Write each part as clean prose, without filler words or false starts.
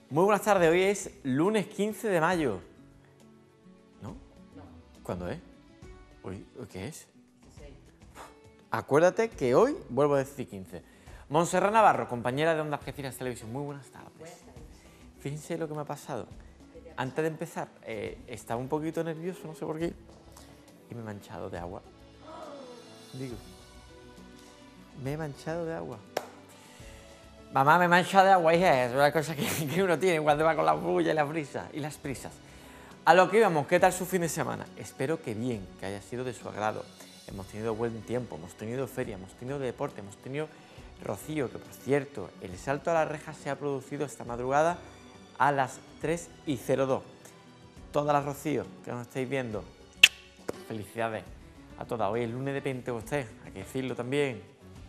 Muy buenas tardes, hoy es lunes 15 de mayo. ¿No? No. ¿Cuándo es? ¿Hoy qué es? 16. Acuérdate que hoy vuelvo a decir 15. Montserrat Navarro, compañera de Onda Algeciras Televisión. Muy buenas tardes. Buenas tardes. Fíjense lo que me ha pasado. Antes de empezar, estaba un poquito nervioso, no sé por qué, y me he manchado de agua. Digo, me he manchado de agua. Mamá, me he manchado de agua, hija, es una cosa que uno tiene cuando va con la bulla y las prisas. A lo que íbamos, ¿qué tal su fin de semana? Espero que bien, que haya sido de su agrado. Hemos tenido buen tiempo, hemos tenido feria, hemos tenido deporte, hemos tenido rocío, que por cierto, el salto a la reja se ha producido esta madrugada a las 3:02. Todas las rocíos que nos estáis viendo, felicidades a todas. Hoy es lunes de Pentecostés, hay que decirlo también.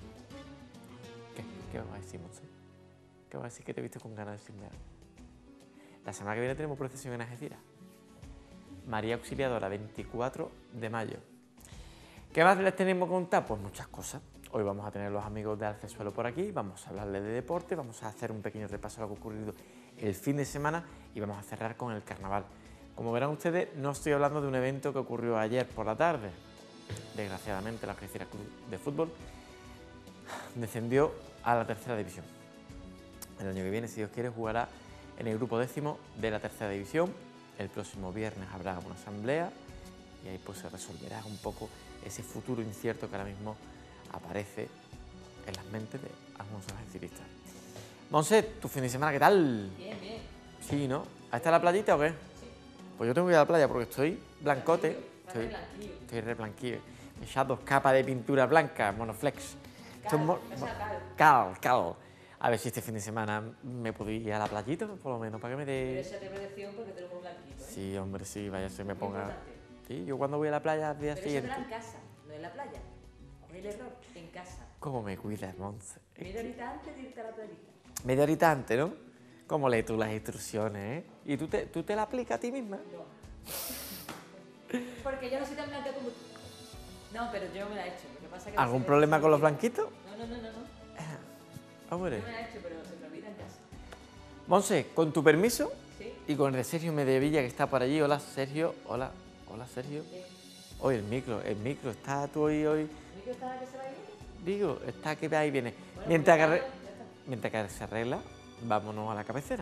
¿Qué vas a decir, Monse? ¿Qué vas a decir que te he visto con ganas de decirme algo? La semana que viene tenemos procesión en Algeciras. María Auxiliadora, 24 de mayo. ¿Qué más les tenemos que contar? Pues muchas cosas. Hoy vamos a tener los amigos de Alcesuelo por aquí, vamos a hablarles de deporte, vamos a hacer un pequeño repaso de lo que ha ocurrido el fin de semana y vamos a cerrar con el carnaval. Como verán ustedes, no estoy hablando de un evento que ocurrió ayer por la tarde. Desgraciadamente, la Algeciras Club de Fútbol descendió a la tercera división. El año que viene, si Dios quiere, jugará en el grupo 10º de la tercera división. El próximo viernes habrá una asamblea y ahí pues se resolverá un poco ese futuro incierto que ahora mismo aparece en las mentes de algunos algeciristas. Monse, ¿tu fin de semana qué tal? Bien, bien. Sí, ¿no? ¿Has estado en la playita o qué? Sí. Pues yo tengo que ir a la playa porque estoy blancote. Está re blanquillo. Estoy re blanquillo. Me he echado 2 capas de pintura blanca, monoflex. Cal. A ver si este fin de semana me puedo ir a la playita, por lo menos, para que me Pero dé... esa te protección porque tenemos un blanquito, ¿eh? Sí, hombre, sí, vaya, se me Muy ponga... importante. Sí, yo cuando voy a la playa al día Pero eso siguiente... será en casa, no en la playa. Es el error, en casa. ¿Cómo me cuidas, Monse? Media horita antes de irte a la playita. Media horita antes, ¿no? ¿Cómo lees tú las instrucciones, eh? ¿Y tú te la aplicas a ti misma? No. Porque yo no soy tan blanca como tú. No, pero yo me la he hecho. Lo que pasa es que ¿Algún problema con los blanquitos? No. Hombre. Yo me la he hecho, pero se me olvida en casa. Monse, con tu permiso ¿Sí? y con el de Sergio Medevilla que está por allí. Hola, Sergio. Hola, Sergio. ¿Qué? Hoy el micro, ¿está tú hoy? ¿El micro está que se va a ir? Digo, está que va y viene. Bueno, Mientras pues que, ya está. mientras que se arregla, vámonos a la cabecera.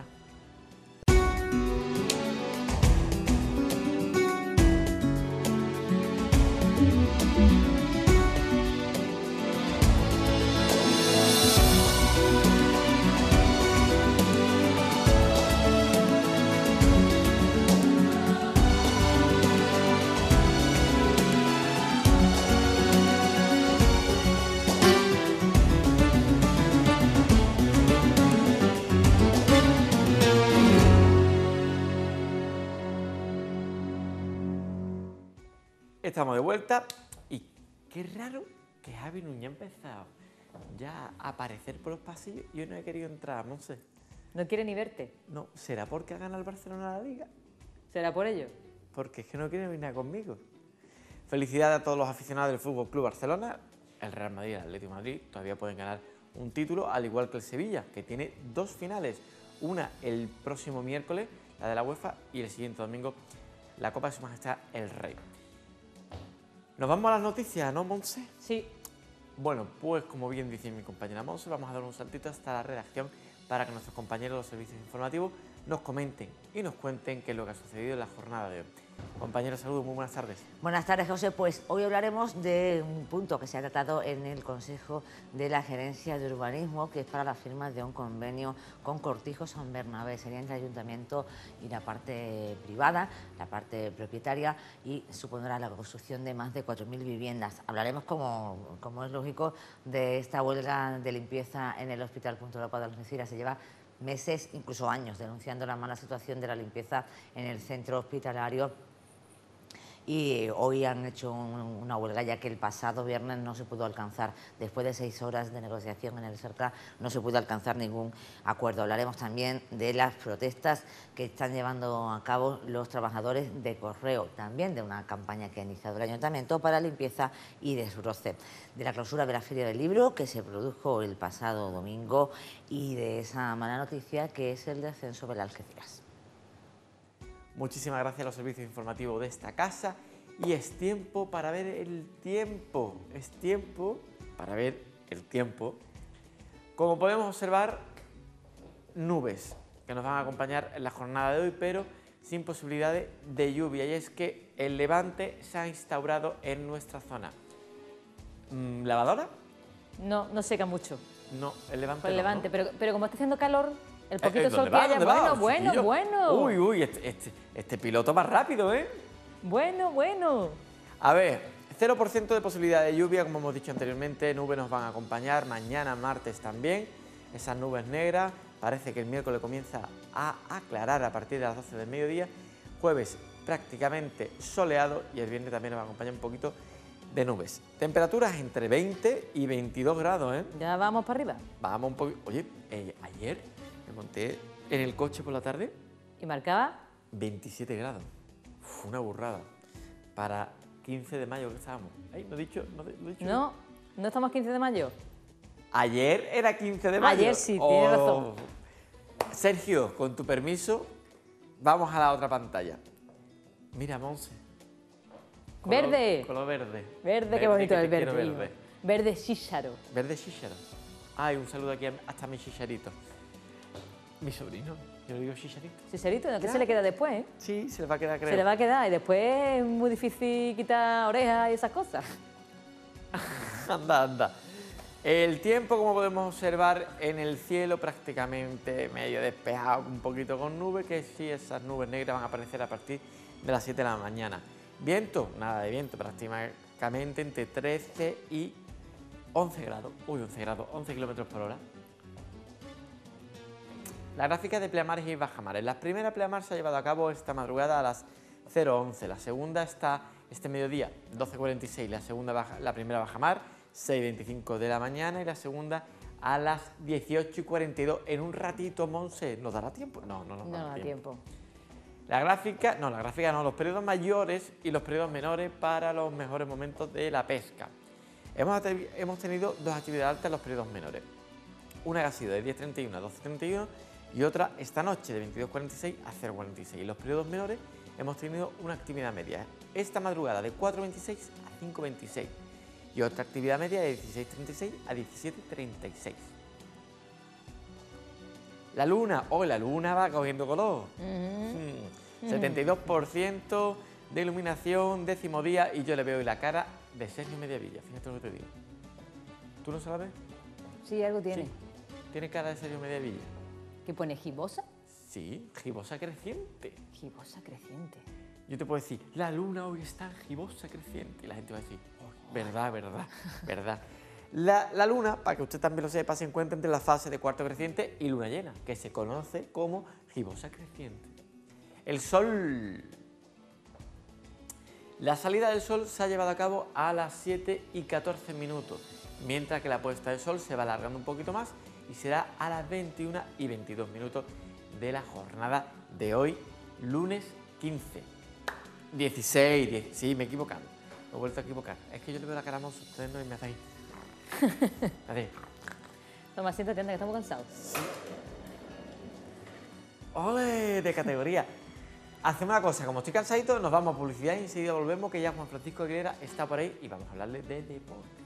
Estamos de vuelta y qué raro que Javi Núñez ha empezado ya a aparecer por los pasillos y yo no he querido entrar, no sé. No quiere ni verte. No, ¿será porque ha ganado el Barcelona la Liga? ¿Será por ello? Porque es que no quiere venir conmigo. Felicidades a todos los aficionados del Fútbol Club Barcelona. El Real Madrid y el Atlético de Madrid todavía pueden ganar un título, al igual que el Sevilla, que tiene 2 finales. Una el próximo miércoles, la de la UEFA, y el siguiente domingo, la Copa de Su Majestad el Rey. Nos vamos a las noticias, ¿no, Monse? Sí. Bueno, pues como bien dice mi compañera Monse, vamos a dar un saltito hasta la redacción para que nuestros compañeros de los servicios informativos nos comenten y nos cuenten qué es lo que ha sucedido en la jornada de hoy. Compañeros, saludos, muy buenas tardes. Buenas tardes, José. Pues hoy hablaremos de un punto que se ha tratado en el Consejo de la Gerencia de Urbanismo, que es para la firma de un convenio con Cortijo San Bernabé. Sería entre el Ayuntamiento y la parte privada, la parte propietaria, y supondrá la construcción de más de 4.000 viviendas. Hablaremos, como es lógico, de esta huelga de limpieza en el Hospital Punta Europa de Algeciras. Se lleva meses, incluso años, denunciando la mala situación de la limpieza en el centro hospitalario y hoy han hecho una huelga ya que el pasado viernes no se pudo alcanzar, después de 6 horas de negociación en el Cerca, no se pudo alcanzar ningún acuerdo. Hablaremos también de las protestas que están llevando a cabo los trabajadores de Correo, también de una campaña que ha iniciado el Ayuntamiento para limpieza y desbroce, de la clausura de la Feria del Libro que se produjo el pasado domingo y de esa mala noticia que es el descenso del Algeciras. Muchísimas gracias a los servicios informativos de esta casa y es tiempo para ver el tiempo. Es tiempo para ver el tiempo. Como podemos observar, nubes que nos van a acompañar en la jornada de hoy, pero sin posibilidades de lluvia. Y es que el levante se ha instaurado en nuestra zona. ¿Lavadora? No, no seca mucho. No, el levante Por el no, levante, ¿no? pero como está haciendo calor, el poquito ¿Dónde sol que va? haya, ¿Dónde va, bueno, chiquillo? bueno. Uy, este piloto más rápido, ¿eh? Bueno. A ver, 0% de posibilidad de lluvia, como hemos dicho anteriormente, nubes nos van a acompañar, mañana, martes también, esas nubes negras, parece que el miércoles comienza a aclarar a partir de las 12 del mediodía, jueves prácticamente soleado y el viernes también nos va a acompañar un poquito de nubes. Temperaturas entre 20 y 22 grados, ¿eh? Ya vamos para arriba. Vamos un poquito... Oye, ayer me monté en el coche por la tarde, ¿Y marcaba? 27 grados. Uf, una burrada. Para 15 de mayo que estábamos. Ay, ¿lo he dicho? ¿Lo he dicho? No, no estamos 15 de mayo. Ayer era 15 de mayo. Ayer sí, tienes razón. Sergio, con tu permiso, vamos a la otra pantalla. Mira, Monse. Verde. Color verde. Verde, qué bonito que el te quiero verde. verde. Verde chícharo. Verde chícharo. Ay, un saludo aquí hasta mi chicharito. Mi sobrino, yo le digo chicharito. Chícharito, ¿no? ¿Qué se le queda después, eh? Sí, se le va a quedar, creo. Se le va a quedar y después es muy difícil quitar orejas y esas cosas. Anda. El tiempo, como podemos observar en el cielo, prácticamente medio despejado, un poquito con nubes, que sí, esas nubes negras van a aparecer a partir de las 7 de la mañana. Viento, nada de viento, prácticamente entre 13 y 11 grados. Uy, 11 grados, 11 kilómetros por hora. La gráfica de pleamares y bajamares. La primera pleamar se ha llevado a cabo esta madrugada a las 0:11. La segunda está este mediodía, 12:46. La primera bajamar, 6:25 de la mañana y la segunda a las 18:42. En un ratito, Monse, ¿nos dará tiempo? No nos dará tiempo. La gráfica no, los periodos mayores y los periodos menores para los mejores momentos de la pesca. Hemos tenido dos actividades altas en los periodos menores. Una que ha sido de 10:31 a 12:31 y otra esta noche de 22:46 a 0:46. Los periodos menores hemos tenido una actividad media esta madrugada de 4:26 a 5:26 y otra actividad media de 16:36 a 17:36. La luna va cogiendo color. 72% de iluminación, décimo día, y yo le veo hoy la cara de Sergio Mediavilla. Fíjate lo que te digo. ¿Tú no se la ves? Sí, algo tiene. Sí. Tiene cara de Sergio Mediavilla. ¿Qué pone, gibosa? Sí, gibosa creciente. Gibosa creciente. Yo te puedo decir, la luna hoy está en gibosa creciente. Y la gente va a decir, oh, verdad. La luna, para que usted también lo sepa, se encuentra entre la fase de cuarto creciente y luna llena, que se conoce como gibosa creciente. El sol. La salida del sol se ha llevado a cabo a las 7:14, mientras que la puesta de sol se va alargando un poquito más y será a las 21:22 de la jornada de hoy, lunes 15. 16, sí, me he equivocado. Me he vuelto a equivocar. Es que yo le veo la cara a Monse, ustedes no me hacéis. A ver. Toma, siéntate, anda, que estamos cansados. ¡Ole! De categoría. Hacemos una cosa, como estoy cansadito, nos vamos a publicidad y enseguida volvemos, que ya Juan Francisco Aguilera está por ahí y vamos a hablarle de deporte.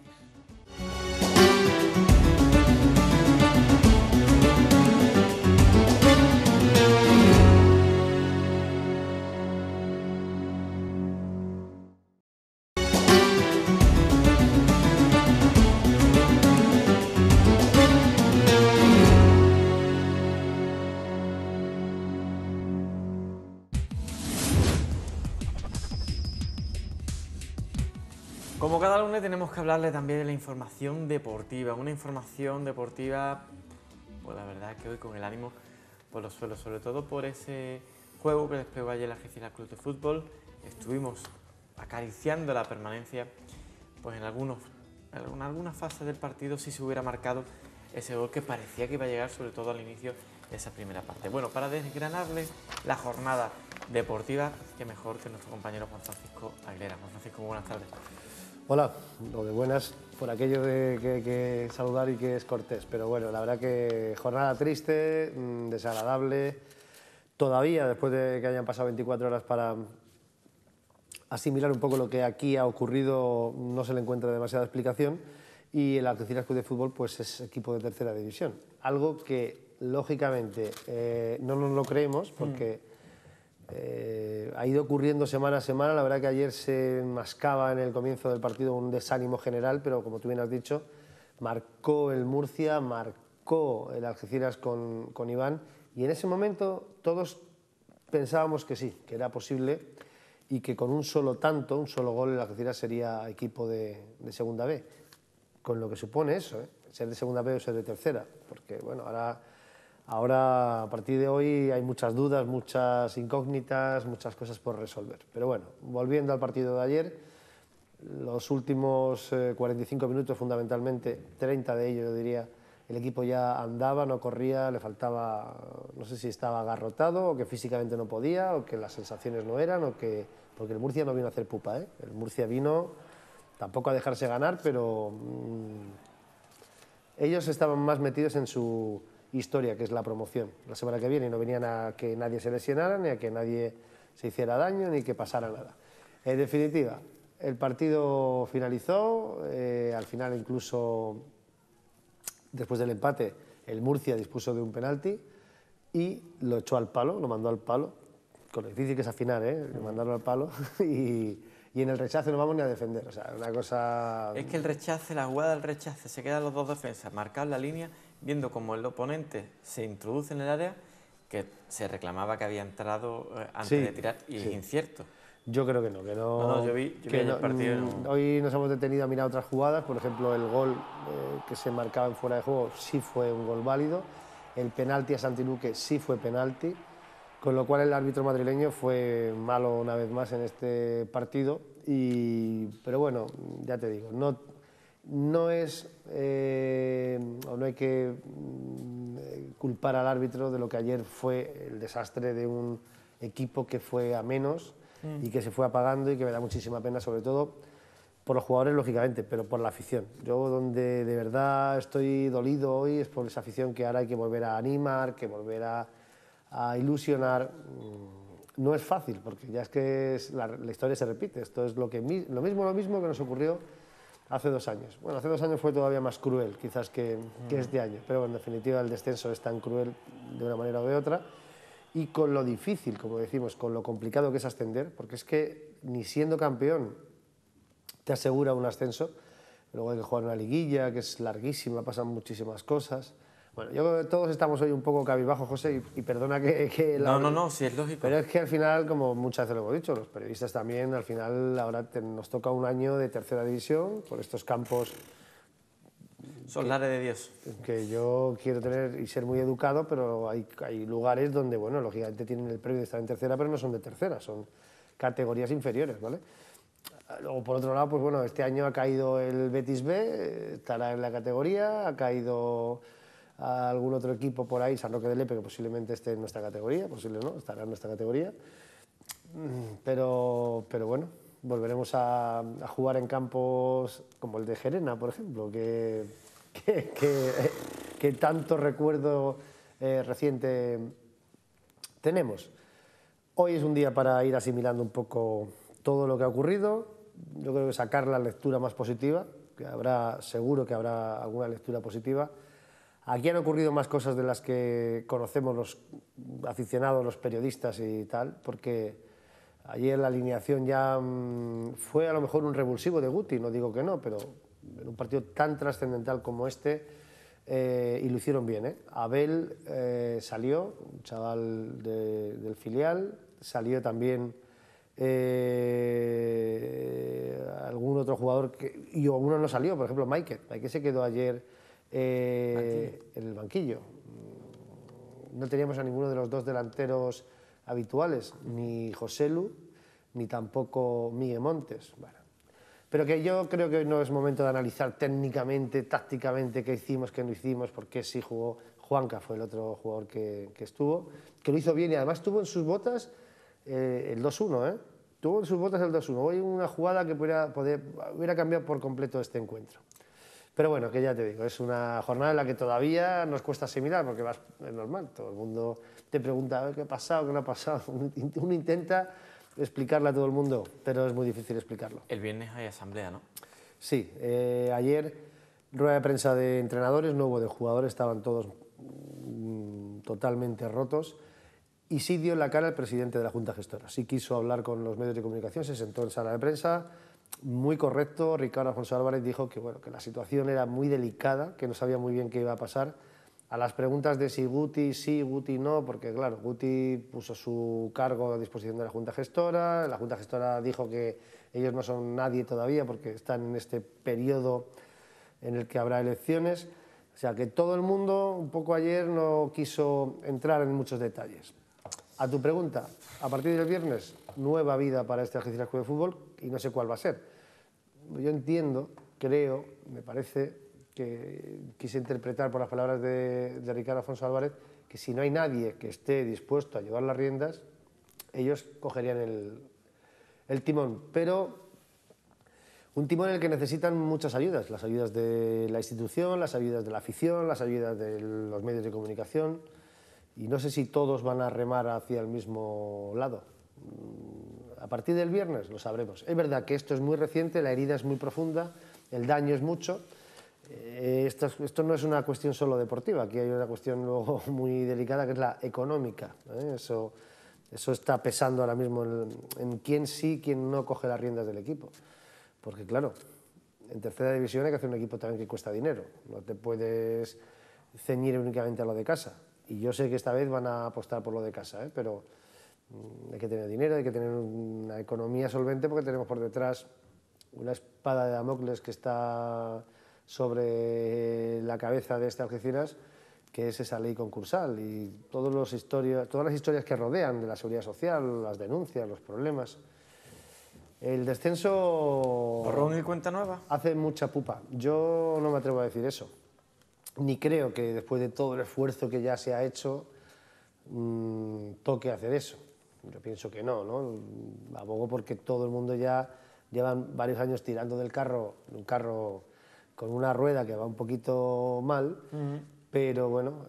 Como cada lunes tenemos que hablarle también de la información deportiva, una información deportiva, pues la verdad que hoy con el ánimo por los suelos, sobre todo por ese juego que desplegó ayer la Algeciras Club de Fútbol. Estuvimos acariciando la permanencia, pues en algunas fases del partido sí se hubiera marcado ese gol que parecía que iba a llegar, sobre todo al inicio de esa primera parte. Bueno, para desgranarle la jornada deportiva, qué mejor que nuestro compañero Juan Francisco Aguilera. Juan Francisco, muy buenas tardes. Hola, lo de buenas, por aquello de que hay que saludar y que es cortés, pero bueno, la verdad que jornada triste, desagradable, todavía después de que hayan pasado 24 horas para asimilar un poco lo que aquí ha ocurrido, no se le encuentra demasiada explicación, y el Algeciras Club de Fútbol pues es equipo de tercera división, algo que lógicamente no nos lo creemos porque ha ido ocurriendo semana a semana. La verdad que ayer se mascaba en el comienzo del partido un desánimo general, pero como tú bien has dicho, marcó el Murcia, marcó el Algeciras con Iván, y en ese momento todos pensábamos que sí, que era posible y que con un solo tanto, un solo gol, el Algeciras sería equipo de segunda B, con lo que supone eso, ser de segunda B o ser de tercera, porque bueno, ahora, a partir de hoy, hay muchas dudas, muchas incógnitas, muchas cosas por resolver. Pero bueno, volviendo al partido de ayer, los últimos 45 minutos, fundamentalmente, 30 de ellos, yo diría, el equipo ya andaba, no corría, le faltaba, no sé si estaba agarrotado, o que físicamente no podía, o que las sensaciones no eran, porque el Murcia no vino a hacer pupa, El Murcia vino tampoco a dejarse ganar, pero ellos estaban más metidos en su historia, que es la promoción. La semana que viene no venían a que nadie se lesionara, ni a que nadie se hiciera daño, ni que pasara nada. En definitiva, el partido finalizó, al final incluso después del empate el Murcia dispuso de un penalti y lo echó al palo, lo mandó al palo, con lo difícil que es afinar, mandarlo al palo, y en el rechace no vamos ni a defender, o sea, una cosa... Es que el rechace, la jugada del rechace, se quedan los dos defensas marcados la línea, viendo como el oponente se introduce en el área, que se reclamaba que había entrado antes de tirar, y es incierto. Yo creo que no. No, yo vi el partido. Hoy nos hemos detenido a mirar otras jugadas, por ejemplo, el gol que se marcaba en fuera de juego sí fue un gol válido, el penalti a Santi Luque sí fue penalti, con lo cual el árbitro madrileño fue malo una vez más en este partido, pero bueno, ya te digo, no es, o no hay que culpar al árbitro de lo que ayer fue el desastre de un equipo que fue a menos y que se fue apagando, y que me da muchísima pena, sobre todo por los jugadores, lógicamente, pero por la afición. Yo donde de verdad estoy dolido hoy es por esa afición que ahora hay que volver a animar, que volver a ilusionar. No es fácil, porque ya es que la historia se repite. Esto es lo mismo que nos ocurrió hace 2 años. Bueno, hace 2 años fue todavía más cruel, quizás, que este año, pero en definitiva el descenso es tan cruel de una manera o de otra, y con lo difícil, como decimos, con lo complicado que es ascender, porque es que ni siendo campeón te asegura un ascenso. Luego hay que jugar una liguilla que es larguísima, pasan muchísimas cosas. Bueno, yo creo que todos estamos hoy un poco cabizbajos, José, y perdona que No, sí, es lógico. Pero es que al final, como muchas veces lo hemos dicho, los periodistas también, al final ahora nos toca un año de tercera división por estos campos. Solare de Dios. Que yo quiero tener y ser muy educado, pero hay lugares donde, bueno, lógicamente tienen el premio de estar en tercera, pero no son de tercera, son categorías inferiores, ¿vale? Luego, por otro lado, pues bueno, este año ha caído el Betis B, estará en la categoría, ha caído algún otro equipo por ahí, San Roque de Lepe, que posiblemente esté en nuestra categoría, posible no, estará en nuestra categoría, pero bueno, volveremos a jugar en campos como el de Gerena, por ejemplo, que tanto recuerdo reciente tenemos. Hoy es un día para ir asimilando un poco todo lo que ha ocurrido. Yo creo que sacar la lectura más positiva, que seguro que habrá alguna lectura positiva. Aquí han ocurrido más cosas de las que conocemos los aficionados, los periodistas y tal, porque ayer la alineación ya fue a lo mejor un revulsivo de Guti, no digo que no, pero en un partido tan trascendental como este, y lo hicieron bien. Abel salió, un chaval del filial, salió también algún otro jugador, y alguno no salió, por ejemplo Maike se quedó ayer en el banquillo. No teníamos a ninguno de los dos delanteros habituales, ni Joselu ni tampoco Miguel Montes. Bueno, pero que yo creo que no es momento de analizar técnicamente, tácticamente, qué hicimos, qué no hicimos, porque sí jugó. Juanca fue el otro jugador que estuvo, que lo hizo bien y además tuvo en sus botas el 2-1, ¿eh? Tuvo en sus botas el 2-1. Hoy una jugada que hubiera cambiado por completo este encuentro. Pero bueno, que ya te digo, es una jornada en la que todavía nos cuesta asimilar, porque es normal, todo el mundo te pregunta a ver qué ha pasado, qué no ha pasado. Uno intenta explicarle a todo el mundo, pero es muy difícil explicarlo. El viernes hay asamblea, ¿no? Sí, ayer rueda de prensa de entrenadores, no hubo de jugadores, estaban todos totalmente rotos. Y sí dio la cara el presidente de la Junta Gestora. Sí quiso hablar con los medios de comunicación, se sentó en sala de prensa, muy correcto. Ricardo Alfonso Álvarez dijo que, bueno, que la situación era muy delicada, que no sabía muy bien qué iba a pasar. A las preguntas de si Guti sí, Guti no, porque claro, Guti puso su cargo a disposición de la Junta Gestora dijo que ellos no son nadie todavía porque están en este periodo en el que habrá elecciones. O sea que todo el mundo, un poco ayer, no quiso entrar en muchos detalles. A tu pregunta, a partir del viernes, nueva vida para este Algeciras Club de Fútbol y no sé cuál va a ser. Yo entiendo, creo, me parece que quise interpretar por las palabras de Ricardo Alfonso Álvarez que si no hay nadie que esté dispuesto a llevar las riendas, ellos cogerían el timón. Pero un timón en el que necesitan muchas ayudas, las ayudas de la institución, las ayudas de la afición, las ayudas de los medios de comunicación. Y no sé si todos van a remar hacia el mismo lado. A partir del viernes lo sabremos. Es verdad que esto es muy reciente, la herida es muy profunda, el daño es mucho. Esto no es una cuestión solo deportiva, aquí hay una cuestión luego muy delicada que es la económica. Eso está pesando ahora mismo en quién sí, quién no coge las riendas del equipo. Porque claro, en tercera división hay que hacer un equipo también que cuesta dinero. No te puedes ceñir únicamente a lo de casa. Y yo sé que esta vez van a apostar por lo de casa, pero hay que tener dinero, hay que tener una economía solvente porque tenemos por detrás una espada de Damocles que está sobre la cabeza de este Algeciras, que es esa ley concursal y todas las historias que rodean de la seguridad social, las denuncias, los problemas. El descenso... ¿Borrón y cuenta nueva? Hace mucha pupa. Yo no me atrevo a decir eso. Ni creo que después de todo el esfuerzo que ya se ha hecho toque hacer eso. Yo pienso que no, ¿no? Abogo porque todo el mundo ya llevan varios años tirando del carro, un carro con una rueda que va un poquito mal, pero bueno,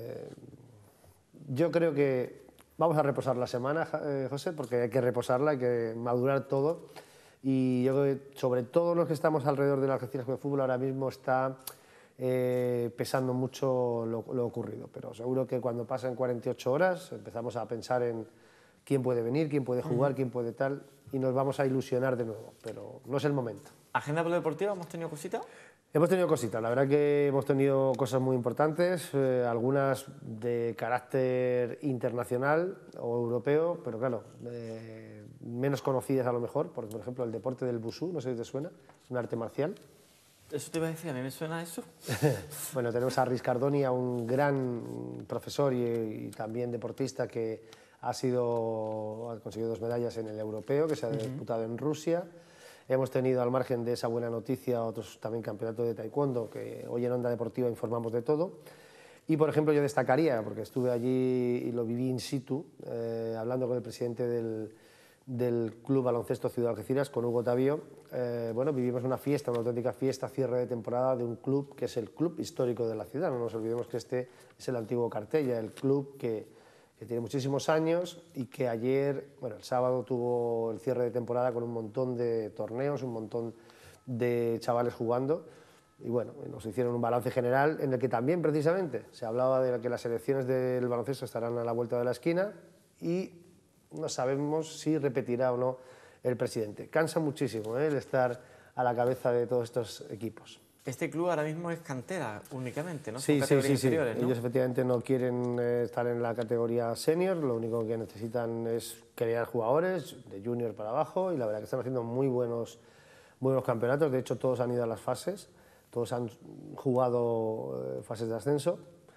yo creo que vamos a reposar la semana, José, porque hay que reposarla, hay que madurar todo. Y yo creo que sobre todo los que estamos alrededor del Algeciras Club de Fútbol ahora mismo está pesando mucho lo ocurrido, pero seguro que cuando pasen 48 horas empezamos a pensar en quién puede venir, quién puede jugar, quién puede tal, y nos vamos a ilusionar de nuevo, pero no es el momento. ¿Agenda polideportiva? ¿Hemos tenido cositas? Hemos tenido cositas, la verdad que hemos tenido cosas muy importantes, algunas de carácter internacional o europeo, pero claro, menos conocidas a lo mejor, porque por ejemplo el deporte del Wushu, no sé si te suena, es un arte marcial. Eso te iba a decir, ¿a mí me suena eso? Bueno, tenemos a Riz Cardoni, a un gran profesor y también deportista que ha conseguido 2 medallas en el europeo, que se ha disputado en Rusia. Hemos tenido, al margen de esa buena noticia, otros también campeonatos de taekwondo, que hoy en Onda Deportiva informamos de todo. Y, por ejemplo, yo destacaría, porque estuve allí y lo viví in situ, hablando con el presidente del Club Baloncesto Ciudad Algeciras, con Hugo Tavío. Bueno, vivimos una fiesta, una auténtica fiesta, cierre de temporada de un club que es el club histórico de la ciudad. No nos olvidemos que este es el antiguo Cartella, el club que tiene muchísimos años y que ayer, bueno, el sábado tuvo el cierre de temporada con un montón de torneos, un montón de chavales jugando. Y bueno, nos hicieron un balance general en el que también precisamente se hablaba de que las elecciones del baloncesto estarán a la vuelta de la esquina y no sabemos si repetirá o no el presidente. Cansa muchísimo el estar a la cabeza de todos estos equipos. Este club ahora mismo es cantera únicamente, ¿no? Sí, Son categorías sí. inferiores, ¿no? Ellos efectivamente no quieren estar en la categoría senior, lo único que necesitan es crear jugadores de junior para abajo y la verdad que están haciendo muy buenos campeonatos. De hecho, todos han ido a las fases, todos han jugado fases de ascenso.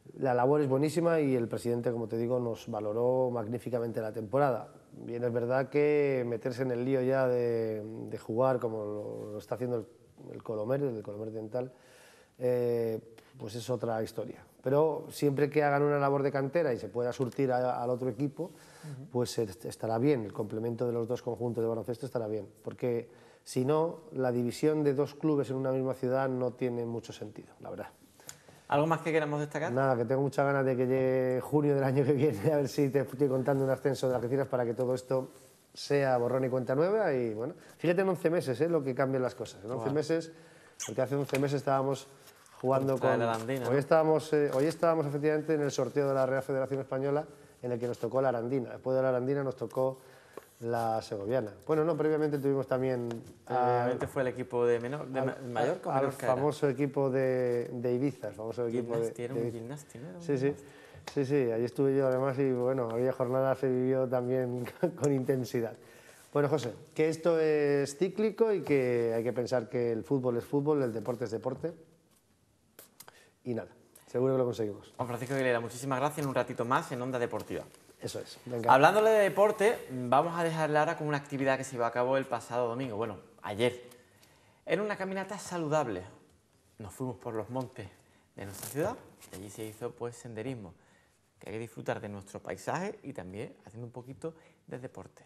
La labor es buenísima y el presidente, como te digo, nos valoró magníficamente la temporada. Bien, es verdad que meterse en el lío ya de jugar, como lo está haciendo el Colomer Dental, pues es otra historia. Pero siempre que hagan una labor de cantera y se pueda surtir al otro equipo, pues estará bien, el complemento de los dos conjuntos de baloncesto estará bien, porque si no, la división de dos clubes en una misma ciudad no tiene mucho sentido, la verdad. ¿Algo más que queramos destacar? Nada, que tengo muchas ganas de que llegue junio del año que viene, a ver si te estoy contando un ascenso de Algeciras para que todo esto sea borrón y cuenta nueva. Y bueno, fíjate en 11 meses lo que cambian las cosas. En 11 meses, porque hace 11 meses estábamos jugando con... la Arandina, hoy estábamos efectivamente en el sorteo de la Real Federación Española, en el que nos tocó la Arandina. Después de la Arandina nos tocó la segoviana. Bueno, no, previamente tuvimos también... Previamente fue el equipo de Mallorca o al Menorca famoso equipo de Ibiza, el famoso equipo de... Era un Gimnasti, ¿no? Sí, allí estuve yo además y bueno, había jornadas se vivió también con intensidad. Bueno, José, que esto es cíclico y que hay que pensar que el fútbol es fútbol, el deporte es deporte y nada, seguro que lo conseguimos. Juan Francisco Aguilera, muchísimas gracias, en un ratito más en Onda Deportiva. Eso es, venga. Hablándole de deporte, vamos a dejarle ahora con una actividad que se llevó a cabo el pasado domingo, bueno, ayer. Era una caminata saludable. Nos fuimos por los montes de nuestra ciudad y allí se hizo pues senderismo, que hay que disfrutar de nuestro paisaje y también haciendo un poquito de deporte.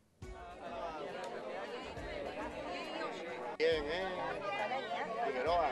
Bien, Figueroa.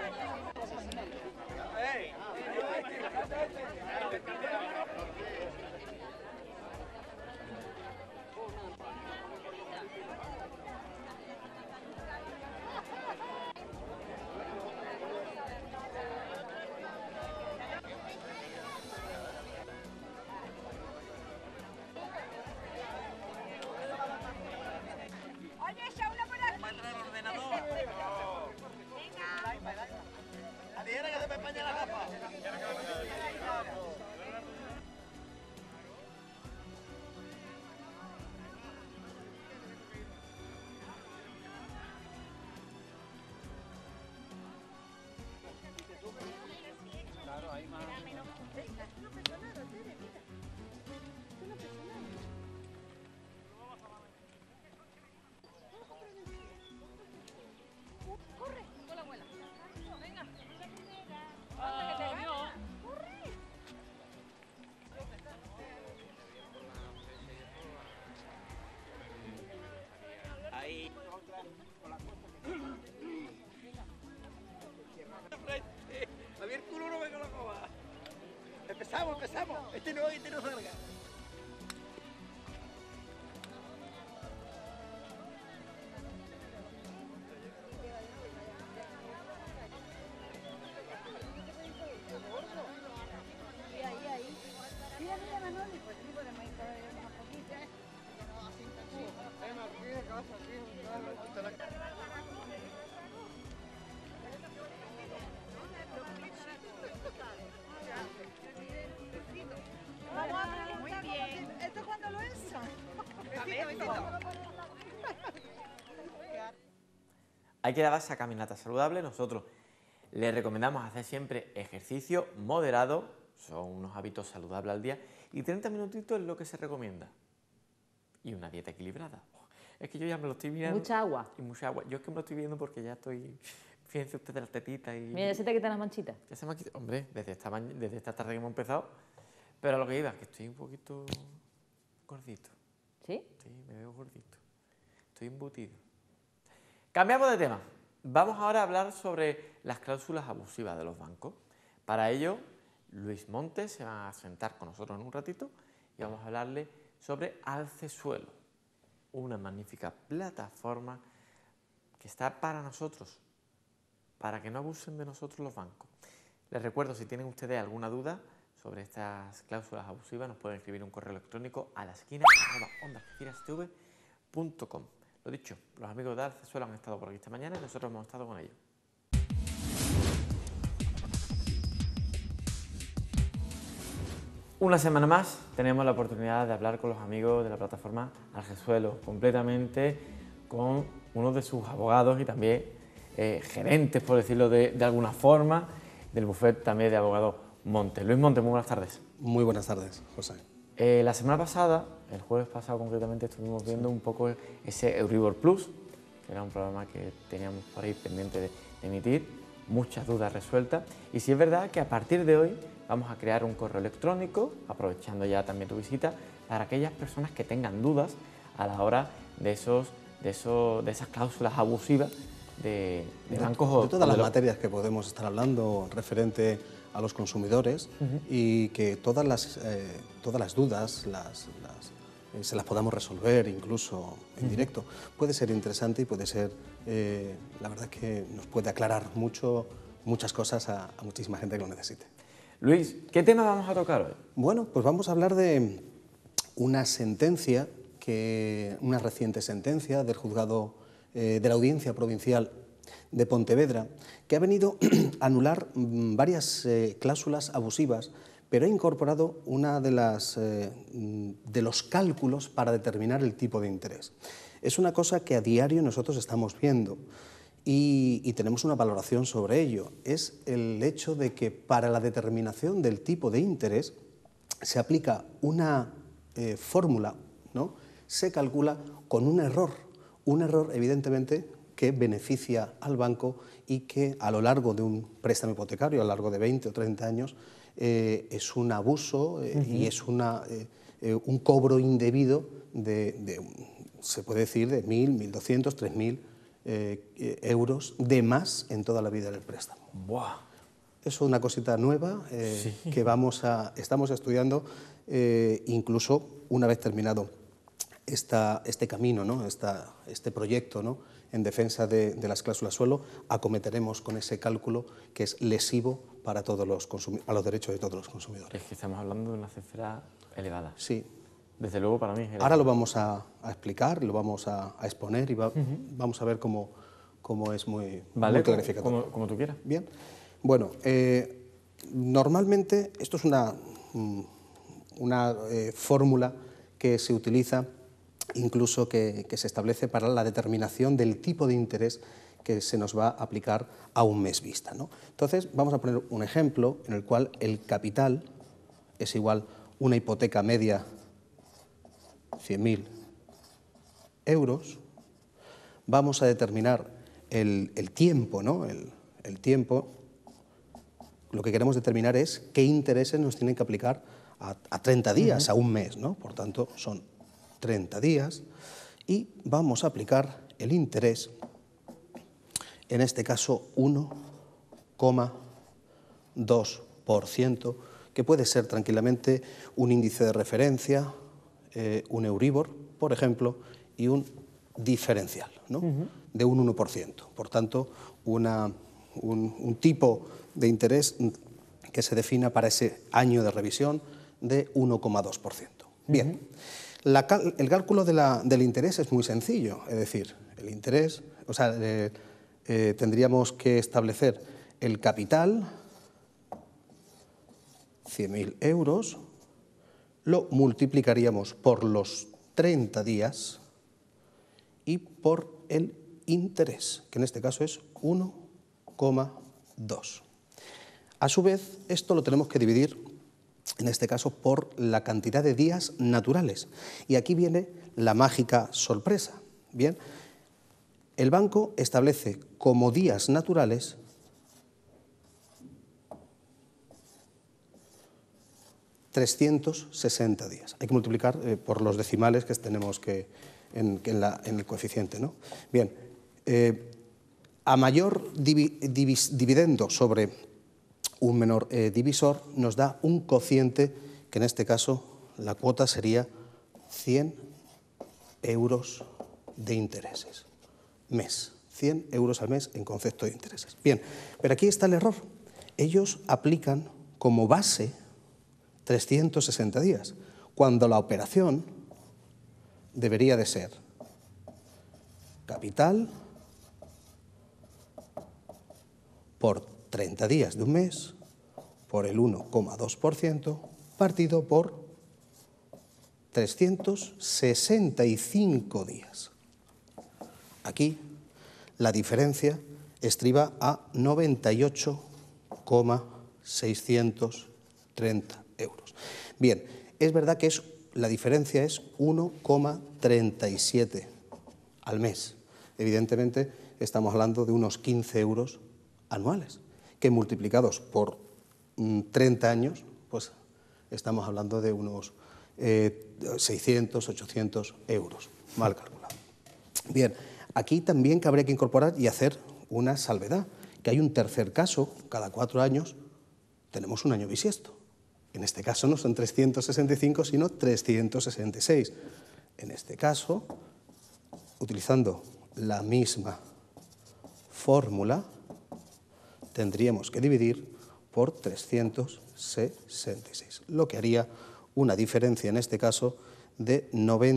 A ver, el culo no me lo comas. Empezamos. Este no salga. Mira, Manoli, pues sí, podemos ir para ver unas poquitas. Muy bien. ¿Esto cuándo lo hizo? Hay que dar esa caminata saludable. Nosotros les recomendamos hacer siempre ejercicio moderado, son unos hábitos saludables al día, y 30 minutitos es lo que se recomienda. Y una dieta equilibrada. Es que yo ya me lo estoy viendo. Mucha agua. Y mucha agua. Yo es que me lo estoy viendo porque ya estoy... Fíjense ustedes las tetitas y... Mira, ya se te quitan las manchitas. Ya se me ha quitado. Hombre, desde esta tarde que hemos empezado. Pero a lo que iba, que estoy un poquito gordito. ¿Sí? Sí, me veo gordito. Estoy embutido. Cambiamos de tema. Vamos ahora a hablar sobre las cláusulas abusivas de los bancos. Para ello, Luis Montes se va a sentar con nosotros en un ratito y vamos a hablarle sobre Alcesuelo, una magnífica plataforma que está para nosotros, para que no abusen de nosotros los bancos. Les recuerdo, si tienen ustedes alguna duda sobre estas cláusulas abusivas, nos pueden escribir un correo electrónico a laesquina@ondasgirastv.com. Lo dicho, los amigos de Alcesuelo han estado por aquí esta mañana y nosotros hemos estado con ellos. Una semana más tenemos la oportunidad de hablar con los amigos de la plataforma Alcesuelo, completamente con uno de sus abogados y también gerentes, por decirlo de alguna forma, del bufete también de abogados Monte. Luis Monte, muy buenas tardes. Muy buenas tardes, José. La semana pasada, el jueves pasado concretamente, estuvimos viendo un poco ese Euribor Plus, que era un programa que teníamos por ahí pendiente de emitir, muchas dudas resueltas. Y sí es verdad que a partir de hoy vamos a crear un correo electrónico, aprovechando ya también tu visita, para aquellas personas que tengan dudas a la hora de esas cláusulas abusivas de bancos o de todas las de materias que podemos estar hablando referente a los consumidores y que todas las dudas se las podamos resolver incluso en directo. Puede ser interesante y puede ser, la verdad es que nos puede aclarar muchas cosas a muchísima gente que lo necesite. Luis, ¿qué tema vamos a tocar hoy? Bueno, pues vamos a hablar de una sentencia, una reciente sentencia del juzgado de la Audiencia Provincial de Pontevedra, que ha venido a anular varias cláusulas abusivas, pero ha incorporado una de los cálculos para determinar el tipo de interés. Es una cosa que a diario nosotros estamos viendo y tenemos una valoración sobre ello. Es el hecho de que para la determinación del tipo de interés se aplica una fórmula, ¿no? Se calcula con un error evidentemente que beneficia al banco y que a lo largo de un préstamo hipotecario, a lo largo de 20 o 30 años, es un abuso y es un cobro indebido se puede decir, de 1.000, 1.200, 3.000 euros de más en toda la vida del préstamo. ¡Buah! Es una cosita nueva que estamos estudiando, incluso una vez terminado este camino, ¿no? este proyecto, ¿no? En defensa de las cláusulas suelo, acometeremos con ese cálculo que es lesivo para a los derechos de todos los consumidores. Es que estamos hablando de una cifra elevada. Sí. Desde luego para mí es elevada. Ahora lo vamos a explicar, lo vamos a exponer y vamos a ver cómo es muy clarificatorio. Como tú quieras. Bien. Bueno, normalmente esto es una fórmula que se utiliza, incluso que se establece para la determinación del tipo de interés que se nos va a aplicar a un mes vista, ¿no? Entonces, vamos a poner un ejemplo en el cual el capital es igual una hipoteca media 100.000 euros. Vamos a determinar el tiempo, ¿no? El tiempo. Lo que queremos determinar es qué intereses nos tienen que aplicar a 30 días, a un mes, ¿no? Por tanto, son 30 días y vamos a aplicar el interés, en este caso 1,2%, que puede ser tranquilamente un índice de referencia, un Euribor, por ejemplo, y un diferencial, ¿no? De un 1%. Por tanto, un tipo de interés que se defina para ese año de revisión de 1,2%. Bien, el cálculo del interés es muy sencillo, es decir, el interés, tendríamos que establecer el capital, 100.000 euros, lo multiplicaríamos por los 30 días y por el interés, que en este caso es 1,2. A su vez, esto lo tenemos que dividir, en este caso, por la cantidad de días naturales. Y aquí viene la mágica sorpresa. Bien, el banco establece como días naturales 360 días. Hay que multiplicar por los decimales que tenemos en el coeficiente, ¿no? Bien, a mayor dividendo sobre un menor divisor nos da un cociente que en este caso la cuota sería 100 euros de intereses. Mes, 100 euros al mes en concepto de intereses. Bien, pero aquí está el error. Ellos aplican como base 360 días, cuando la operación debería de ser capital por 30 días de un mes, por el 1,2%, partido por 365 días. Aquí la diferencia estriba a 98,600 30 euros. Bien, es verdad que la diferencia es 1,37 al mes. Evidentemente, estamos hablando de unos 15 euros anuales, que multiplicados por 30 años, pues estamos hablando de unos 600, 800 euros, mal calculado. Bien, aquí también cabría que incorporar y hacer una salvedad, que hay un tercer caso, cada 4 años tenemos un año bisiesto. En este caso no son 365, sino 366. En este caso, utilizando la misma fórmula, tendríamos que dividir por 366, lo que haría una diferencia en este caso de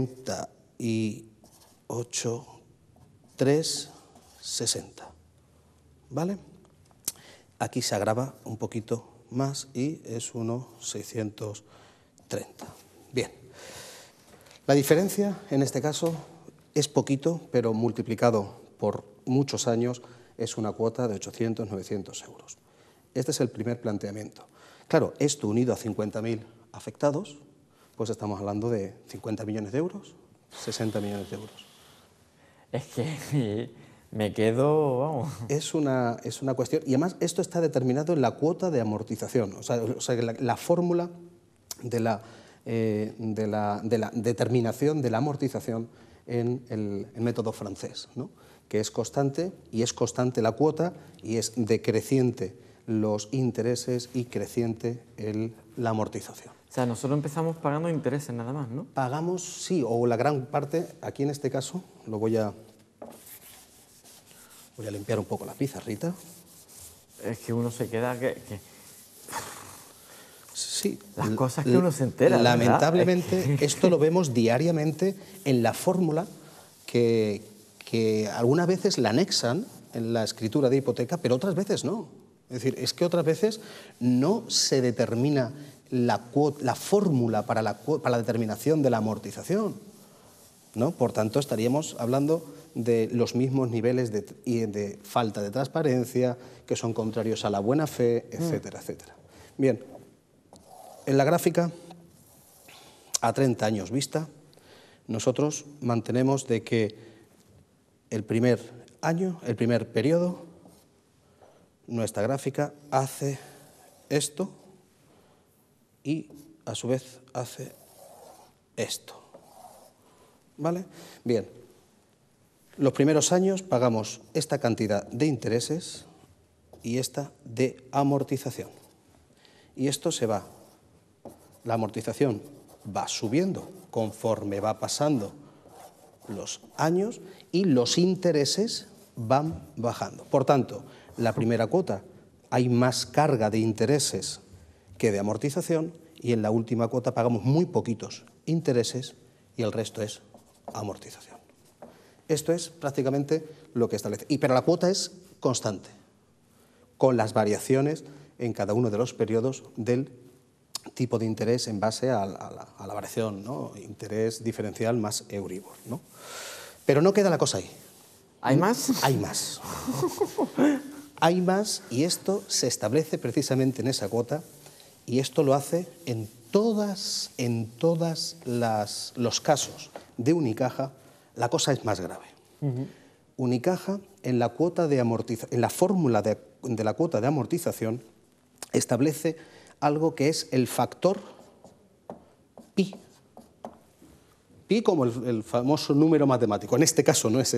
98,360. ¿Vale? Aquí se agrava un poquito más y es 1,630. Bien. La diferencia en este caso es poquito, pero multiplicado por muchos años es una cuota de 800, 900 euros. Este es el primer planteamiento. Claro, esto unido a 50.000 afectados, pues estamos hablando de 50 millones de euros, 60 millones de euros. Es que me quedo, vamos. Es una cuestión, y además esto está determinado en la cuota de amortización, o sea la fórmula de la determinación de la amortización en el método francés, ¿no? Que es constante, y es constante la cuota, y es decreciente los intereses y creciente la amortización. O sea, nosotros empezamos pagando intereses nada más, ¿no? Pagamos, sí, o la gran parte, aquí en este caso, lo voy a limpiar un poco la pizarrita. Es que uno se queda Sí, las cosas que uno se entera. Lamentablemente, esto lo vemos diariamente en la fórmula que algunas veces la anexan en la escritura de hipoteca, pero otras veces no. Es decir, es que otras veces no se determina la fórmula para la determinación de la amortización, ¿no? Por tanto, estaríamos hablando de los mismos niveles de falta de transparencia, que son contrarios a la buena fe, etcétera, etcétera. Bien, en la gráfica, a 30 años vista, nosotros mantenemos de que el primer año, el primer periodo, nuestra gráfica hace esto y a su vez hace esto. ¿Vale? Bien, los primeros años pagamos esta cantidad de intereses y esta de amortización. Y esto se va, la amortización va subiendo conforme va pasando los años y los intereses van bajando. Por tanto, la primera cuota hay más carga de intereses que de amortización, y en la última cuota pagamos muy poquitos intereses y el resto es amortización. Esto es prácticamente lo que establece. Pero la cuota es constante, con las variaciones en cada uno de los periodos del tipo de interés en base a la variación, ¿no? Interés diferencial más Euribor, ¿no? Pero no queda la cosa ahí. ¿Hay más? Hay más. Hay más, y esto se establece precisamente en esa cuota, y esto lo hace en todos los casos de Unicaja. La cosa es más grave. Unicaja, en la fórmula de la cuota de amortización, establece algo que es el factor pi. Pi como el famoso número matemático. En este caso no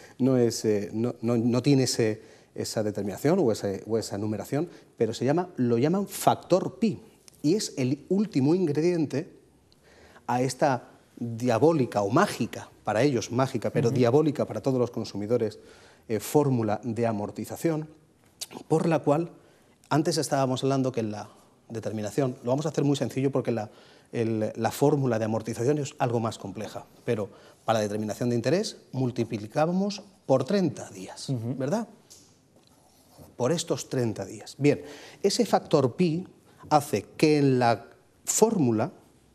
tiene esa determinación o esa numeración, pero lo llaman factor pi, y es el último ingrediente a esta diabólica o mágica, para ellos mágica, pero diabólica para todos los consumidores, fórmula de amortización, por la cual antes estábamos hablando que en la determinación, lo vamos a hacer muy sencillo porque la fórmula de amortización es algo más compleja, pero para la determinación de interés multiplicábamos por 30 días, ¿verdad? Por estos 30 días. Bien, ese factor pi hace que en la fórmula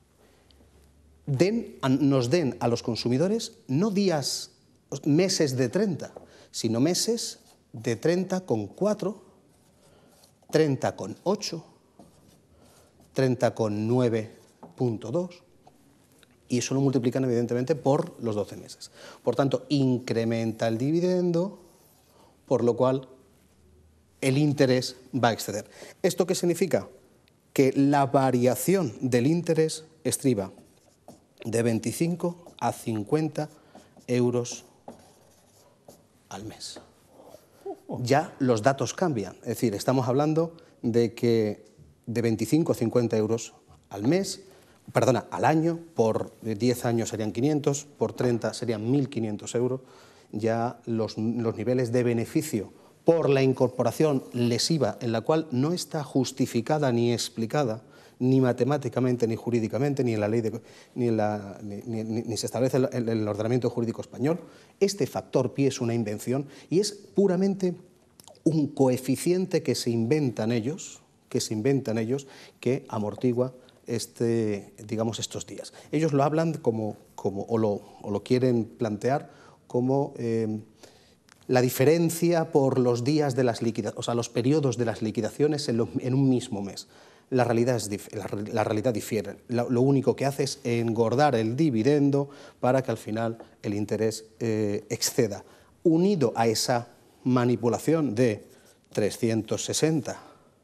nos den a los consumidores no meses de 30, sino meses de 30,4, 30,8, 30,9.2, y eso lo multiplican evidentemente por los 12 meses. Por tanto, incrementa el dividendo, por lo cual el interés va a exceder. ¿Esto qué significa? Que la variación del interés estriba de 25 a 50 euros al mes. Ya los datos cambian, es decir, estamos hablando de que de 25 a 50 euros al mes, al año, por 10 años serían 500, por 30 serían 1.500 euros, ya los niveles de beneficio por la incorporación lesiva, en la cual no está justificada ni explicada, ni matemáticamente, ni jurídicamente, ni en la ley ni se establece en el ordenamiento jurídico español. Este factor pi es una invención y es puramente un coeficiente que se inventan ellos, que amortigua estos días. Ellos lo hablan o lo quieren plantear como la diferencia por los días de las liquidaciones, o sea, los periodos de las liquidaciones en un mismo mes. La realidad difiere. Lo único que hace es engordar el dividendo para que al final el interés exceda. Unido a esa manipulación de 360,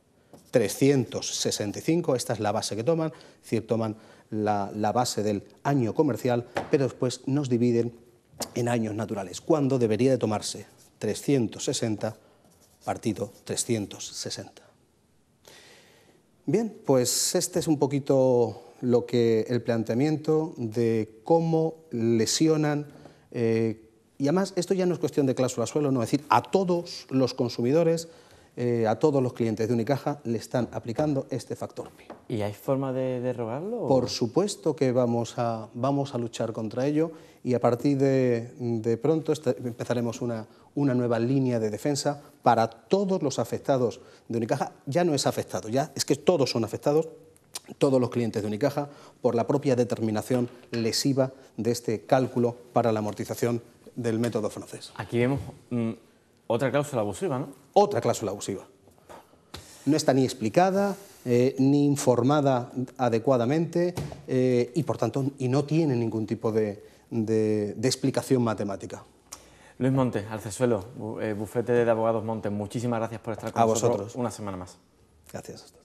365, esta es la base que toman, es decir, toman la base del año comercial, pero después nos dividen en años naturales, cuando debería de tomarse 360 partido 360. Bien, pues este es un poquito el planteamiento de cómo lesionan, y además esto ya no es cuestión de cláusula suelo, no, es decir, a todos los consumidores, a todos los clientes de Unicaja le están aplicando este factor pi. ¿Y hay forma de derogarlo? Por supuesto que vamos a luchar contra ello, y a partir de pronto empezaremos una nueva línea de defensa para todos los afectados de Unicaja. Ya no es afectado, ya es que todos son afectados, todos los clientes de Unicaja, por la propia determinación lesiva de este cálculo para la amortización del método francés. Aquí vemos otra cláusula abusiva, ¿no? Otra cláusula abusiva. No está ni explicada, ni informada adecuadamente, y por tanto no tiene ningún tipo de explicación matemática. Luis Montes, Alcesuelo, Bufete de Abogados Montes, muchísimas gracias por estar con nosotros una semana más. Gracias.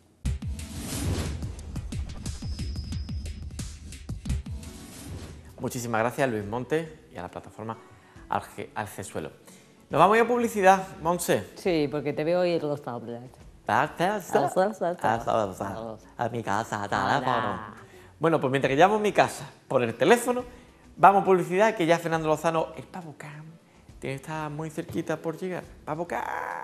Muchísimas gracias a Luis Montes y a la plataforma Alcesuelo. Nos vamos a ir a publicidad, Montse. Sí, porque te veo ir los tablets. A mi casa, teléfono. Bueno, pues mientras que llamo a mi casa por el teléfono, vamos a publicidad, que ya Fernando Lozano, el Pavocam, está muy cerquita por llegar. Pavocam.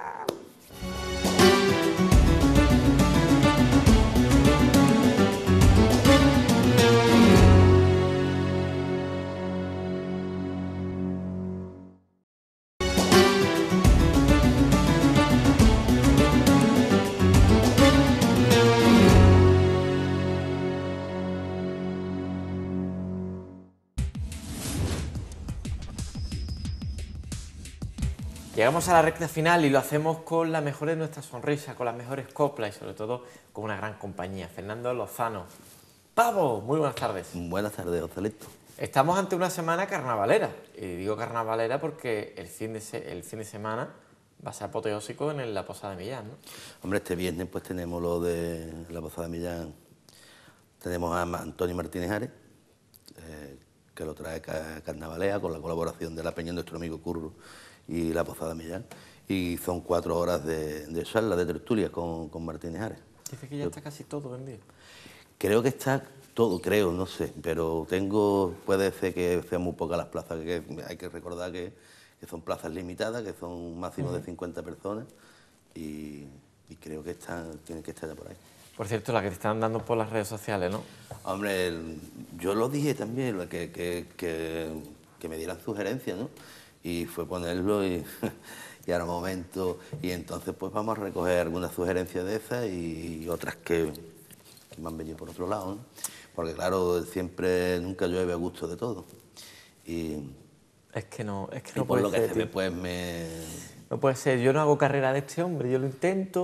Llegamos a la recta final y lo hacemos con la mejor de nuestras sonrisas, con las mejores coplas y sobre todo con una gran compañía. Fernando Lozano. Pavo, muy buenas tardes. Buenas tardes, Joselito. Estamos ante una semana carnavalera. Y digo carnavalera porque el fin de semana va a ser apoteósico en la Posada de Millán, ¿no? Hombre, este viernes pues tenemos lo de la Posada de Millán. Tenemos a Antonio Martínez Ares, que lo trae Carnavalea con la colaboración de la Peña de nuestro amigo Curro y la Posada de Millán, y son 4 horas de charla, de tertulia con Martínez Ares. Dice que ya está casi todo vendido. Creo que está todo, no sé, pero puede ser que sean muy pocas las plazas, que hay que recordar que son plazas limitadas, que son un máximo de 50 personas, y creo que tienen que estar ya por ahí. Por cierto, la que te están dando por las redes sociales, ¿no? Hombre, yo lo dije también, que me dieran sugerencias, ¿no? Y fue ponerlo y ahora un momento, y entonces pues vamos a recoger algunas sugerencias de esas y otras que me han venido por otro lado, ¿no? Porque claro, nunca llueve a gusto de todo. Y es que no por puede lo que ser, se ve, pues no puede ser, yo no hago carrera de este hombre, yo lo intento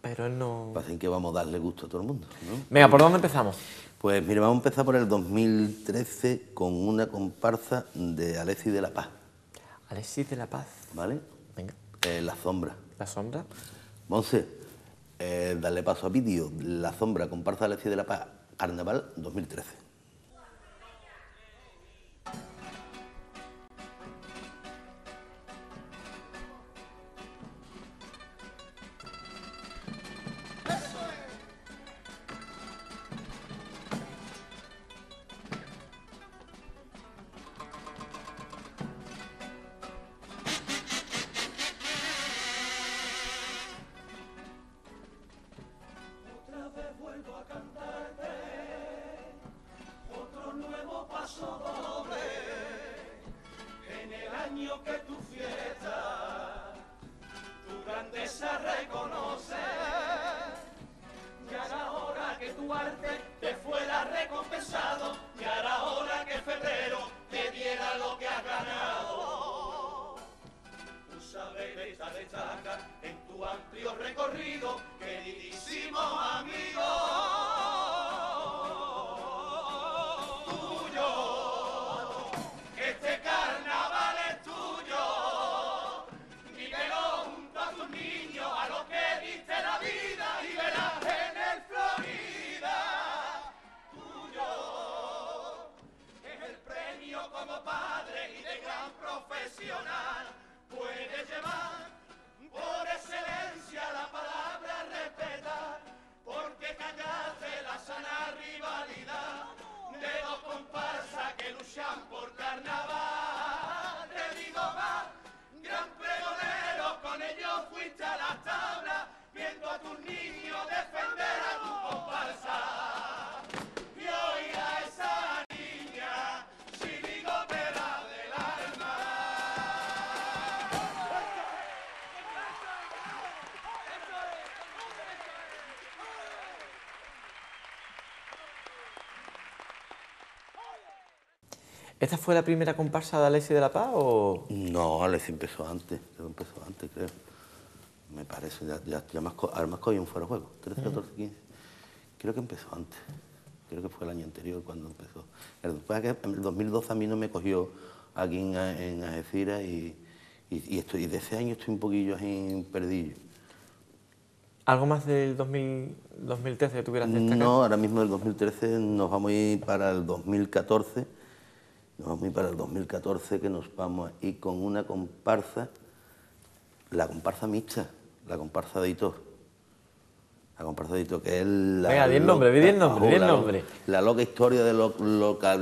Pero él no... Así que vamos a darle gusto a todo el mundo, ¿no? Venga, ¿por dónde empezamos? Pues mire, vamos a empezar por el 2013 con una comparsa de Alexis de la Paz. Alexis de la Paz. ¿Vale? Venga. La Sombra. La Sombra. Monse, darle paso a vídeo. La Sombra, comparsa de Alexis de la Paz, Carnaval 2013. ¿Esta fue la primera comparsa de Alexis de la Paz o...? No, Alexis empezó antes, creo. Me parece, ya más cogió un fuera de juego, 13, 14, 15. Creo que empezó antes, creo que fue el año anterior cuando empezó. En el 2012 a mí no me cogió aquí en Algeciras y de ese año estoy un poquillo así perdido. ¿Algo más del 2013 que tuvieras destacado? No, ahora mismo del 2013 nos vamos a ir para el 2014. Nos vamos a ir para el 2014, que nos vamos a ir con una comparsa, la comparsa mixta, la comparsa de Hitor. La comparsa de Hitor, que es la... Venga, di el nombre. La loca historia de loca...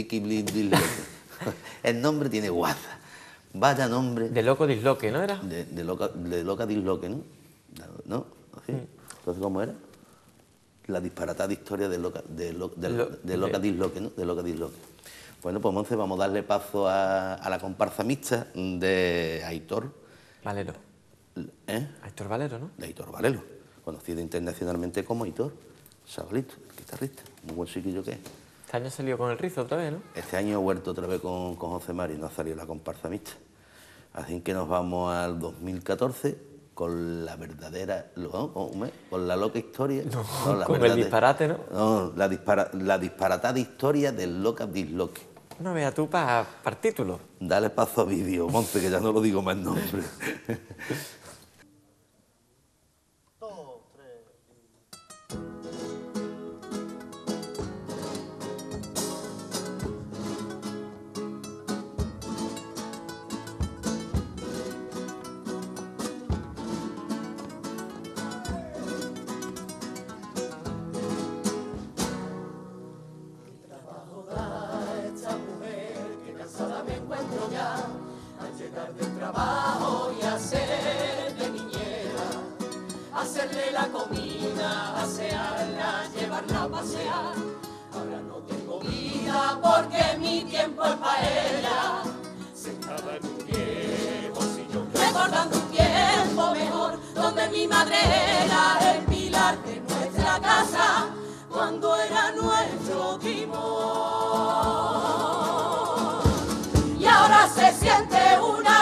El nombre tiene guasa. Vaya nombre. De loco disloque, ¿no era? De loca disloque, ¿no? ¿No? ¿Así? Entonces, ¿cómo era? La disparatada historia de loca disloque, ¿no? De loca disloque. Bueno, pues entonces vamos a darle paso a la comparsa mixta de Aitor Valero. Aitor Valero, ¿no? De Aitor Valero, conocido internacionalmente como Aitor, chavalito, el guitarrista, muy buen chiquillo que es. Este año salió con el rizo otra vez, ¿no? Este año he vuelto otra vez con José Mari, no ha salido la comparsa mixta. Así que nos vamos al 2014 con la verdadera, con la loca historia. No, con el disparate, ¿no? No, la disparatada historia del loca disloque. No veas tú para título. Dale paso a vídeo, Monte, que ya no lo digo más nombre. Hacerle la comida, asearla, llevarla a pasear. Ahora no tengo vida porque mi tiempo es para ella. Sentada en un viejo sillón, recordando un tiempo mejor, donde mi madre era el pilar de nuestra casa, cuando era nuestro timón. Y ahora se siente una...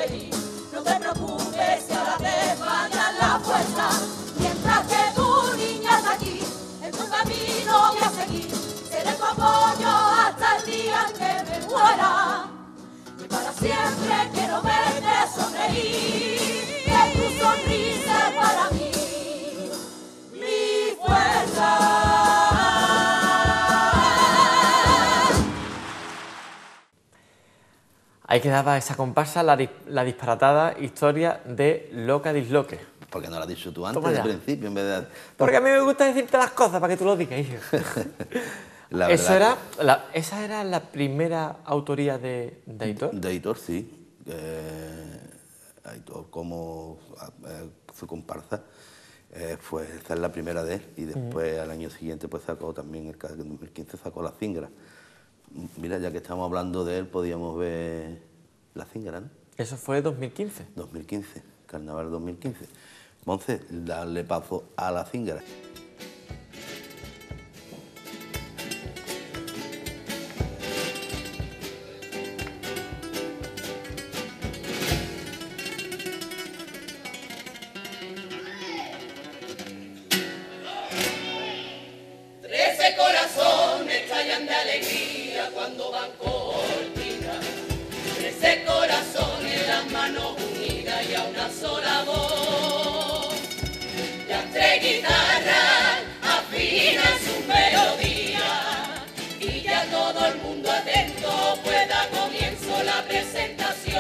feliz. No te preocupes si a la vez falla la fuerza. Mientras que tu niña está aquí, en tu camino voy a seguir. Seré tu apoyo hasta el día en que me muera. Y para siempre quiero verte sonreír. Que tu sonrisa es para mí mi fuerza. Ahí quedaba esa comparsa, la disparatada historia de Loca Disloque. ¿Por qué no lo has dicho tú antes, Toma al ya. principio, en vez de...? Porque a mí me gusta decirte las cosas para que tú lo digas, hijo. La Eso verdad era, esa era la primera autoría de Aitor. De Aitor, sí. Aitor, como su comparsa, pues esta es la primera de él. Y después, al año siguiente, pues sacó también, en 2015, sacó La Cíngara. Mira, ya que estamos hablando de él, podíamos ver La Cíngara, ¿no? Eso fue 2015. 2015, Carnaval 2015. Entonces, darle paso a La Cíngara. Cuando van cortinas, 13 corazones, las manos unidas y a una sola voz. Las 3 guitarras afinan su melodía y ya todo el mundo atento, pues da comienzo la presentación.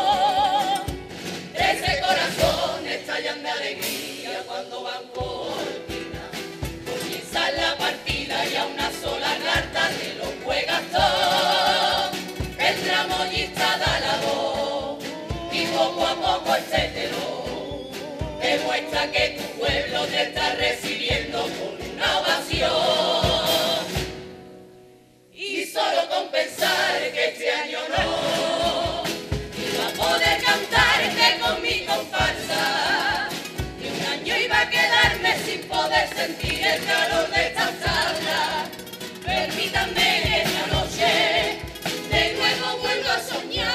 13 corazones estallan de alegría cuando van cortinas, comienza la partida y a una sola carta de los juegas todo, el tramoyista da la voz y poco a poco este telón demuestra que tu pueblo te está recibiendo con una ovación. Y solo con pensar que este año no iba a poder cantarte con mi comparsa, y un año iba a quedarme sin poder sentir el calor de esta sala. Permítanme que esta noche de nuevo vuelva a soñar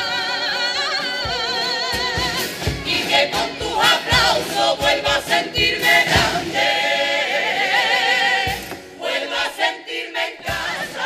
y que con tus aplausos vuelva a sentirme grande, vuelva a sentirme en casa.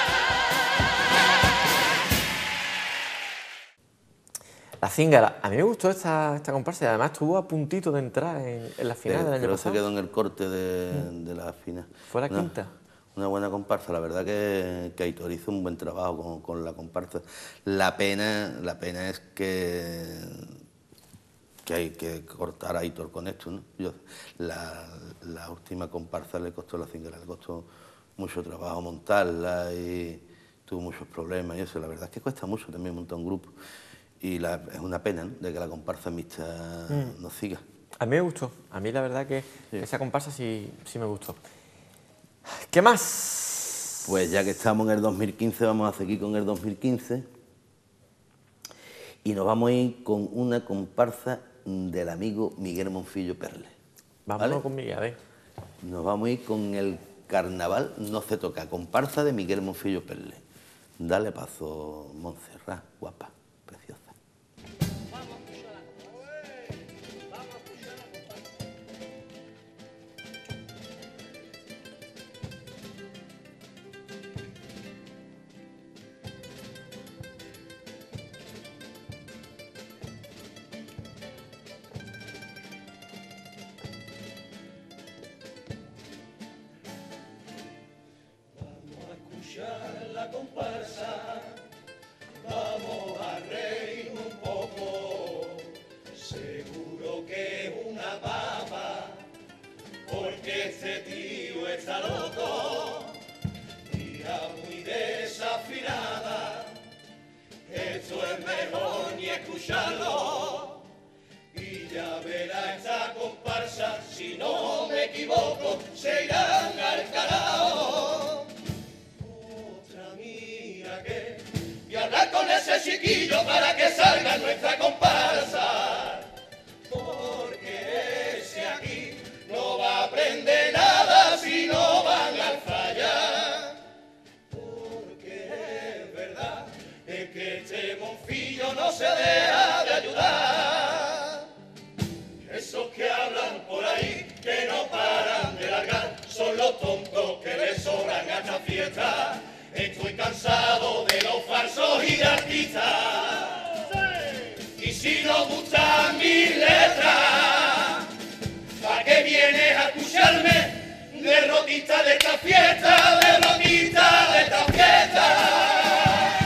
La Cíngara. A mí me gustó esta comparsa y además estuvo a puntito de entrar en la final del año Pero pasado. se quedó en el corte de la final. Fue la quinta. Una buena comparsa, la verdad que Aitor hizo un buen trabajo con la comparsa. La pena es que hay que cortar a Aitor con esto, ¿no? La última comparsa le costó La Cíngara, le costó mucho trabajo montarla y tuvo muchos problemas y eso. La verdad es que cuesta mucho también montar un grupo y es una pena, ¿no?, de que la comparsa mixta no siga. A mí me gustó. A mí la verdad que esa comparsa sí me gustó. ¿Qué más? Pues ya que estamos en el 2015, vamos a seguir con el 2015 y nos vamos a ir con una comparsa del amigo Miguel Monfillo Perle. Vámonos, ¿vale? con Miguel, a ver. Nos vamos a ir con el Carnaval No se toca, comparsa de Miguel Monfillo Perle. Dale paso, Montserrat, guapa, preciosa. La comparsa, vamos a reír un poco, seguro que es una papa, porque este tío está loco, tira muy desafinada, esto es mejor ni escucharlo, y ya verá esta comparsa, si no me equivoco, se irán al carajo. Y hablar con ese chiquillo para que salga en nuestra comparsa, porque ese aquí no va a aprender nada si no van al fallar, porque es verdad es que este Monfillo no se deja de ayudar. fiesta. Estoy cansado de los falsos y de artistas. Y si no gustan mis letras, ¿para qué vienes a escucharme? Derrotista de esta fiesta, derrotista de esta fiesta.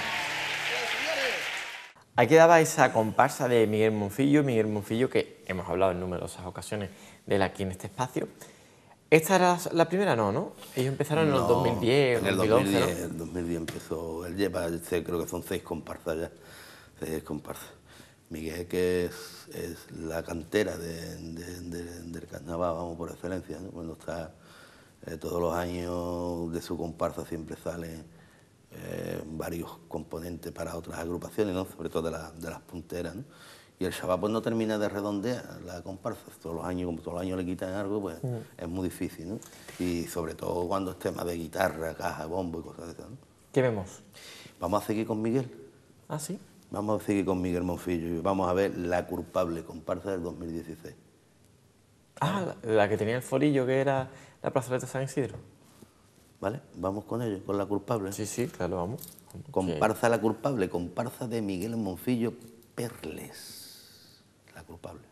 Ahí quedaba esa comparsa de Miguel Monfillo, que hemos hablado en numerosas ocasiones de él aquí en este espacio. ¿Esta era la primera? No. Ellos empezaron en el 2010, en el 2011, 2010, ¿no? En el 2010 empezó, él lleva, creo que son 6 comparsas ya, 6 comparsas. Miguel, que es la cantera del carnaval, vamos, por excelencia, ¿no? Bueno, está todos los años de su comparsa siempre salen varios componentes para otras agrupaciones, ¿no? Sobre todo de las punteras, ¿no? Y el chaval pues no termina de redondear la comparsa, todos los años, como todos los años le quitan algo, pues es muy difícil, ¿no? Y sobre todo cuando es tema de guitarra, caja, bombo y cosas de esas, ¿no? ¿Qué vemos? Vamos a seguir con Miguel. Ah, sí. Vamos a seguir con Miguel Monfillo y vamos a ver La Culpable, comparsa del 2016. Ah, la que tenía el forillo, que era la plazoleta San Isidro. ¿Vale? Vamos con ello, con La Culpable. Sí, claro, vamos. Comparsa La Culpable, comparsa de Miguel Monfillo Perles. La Culpable.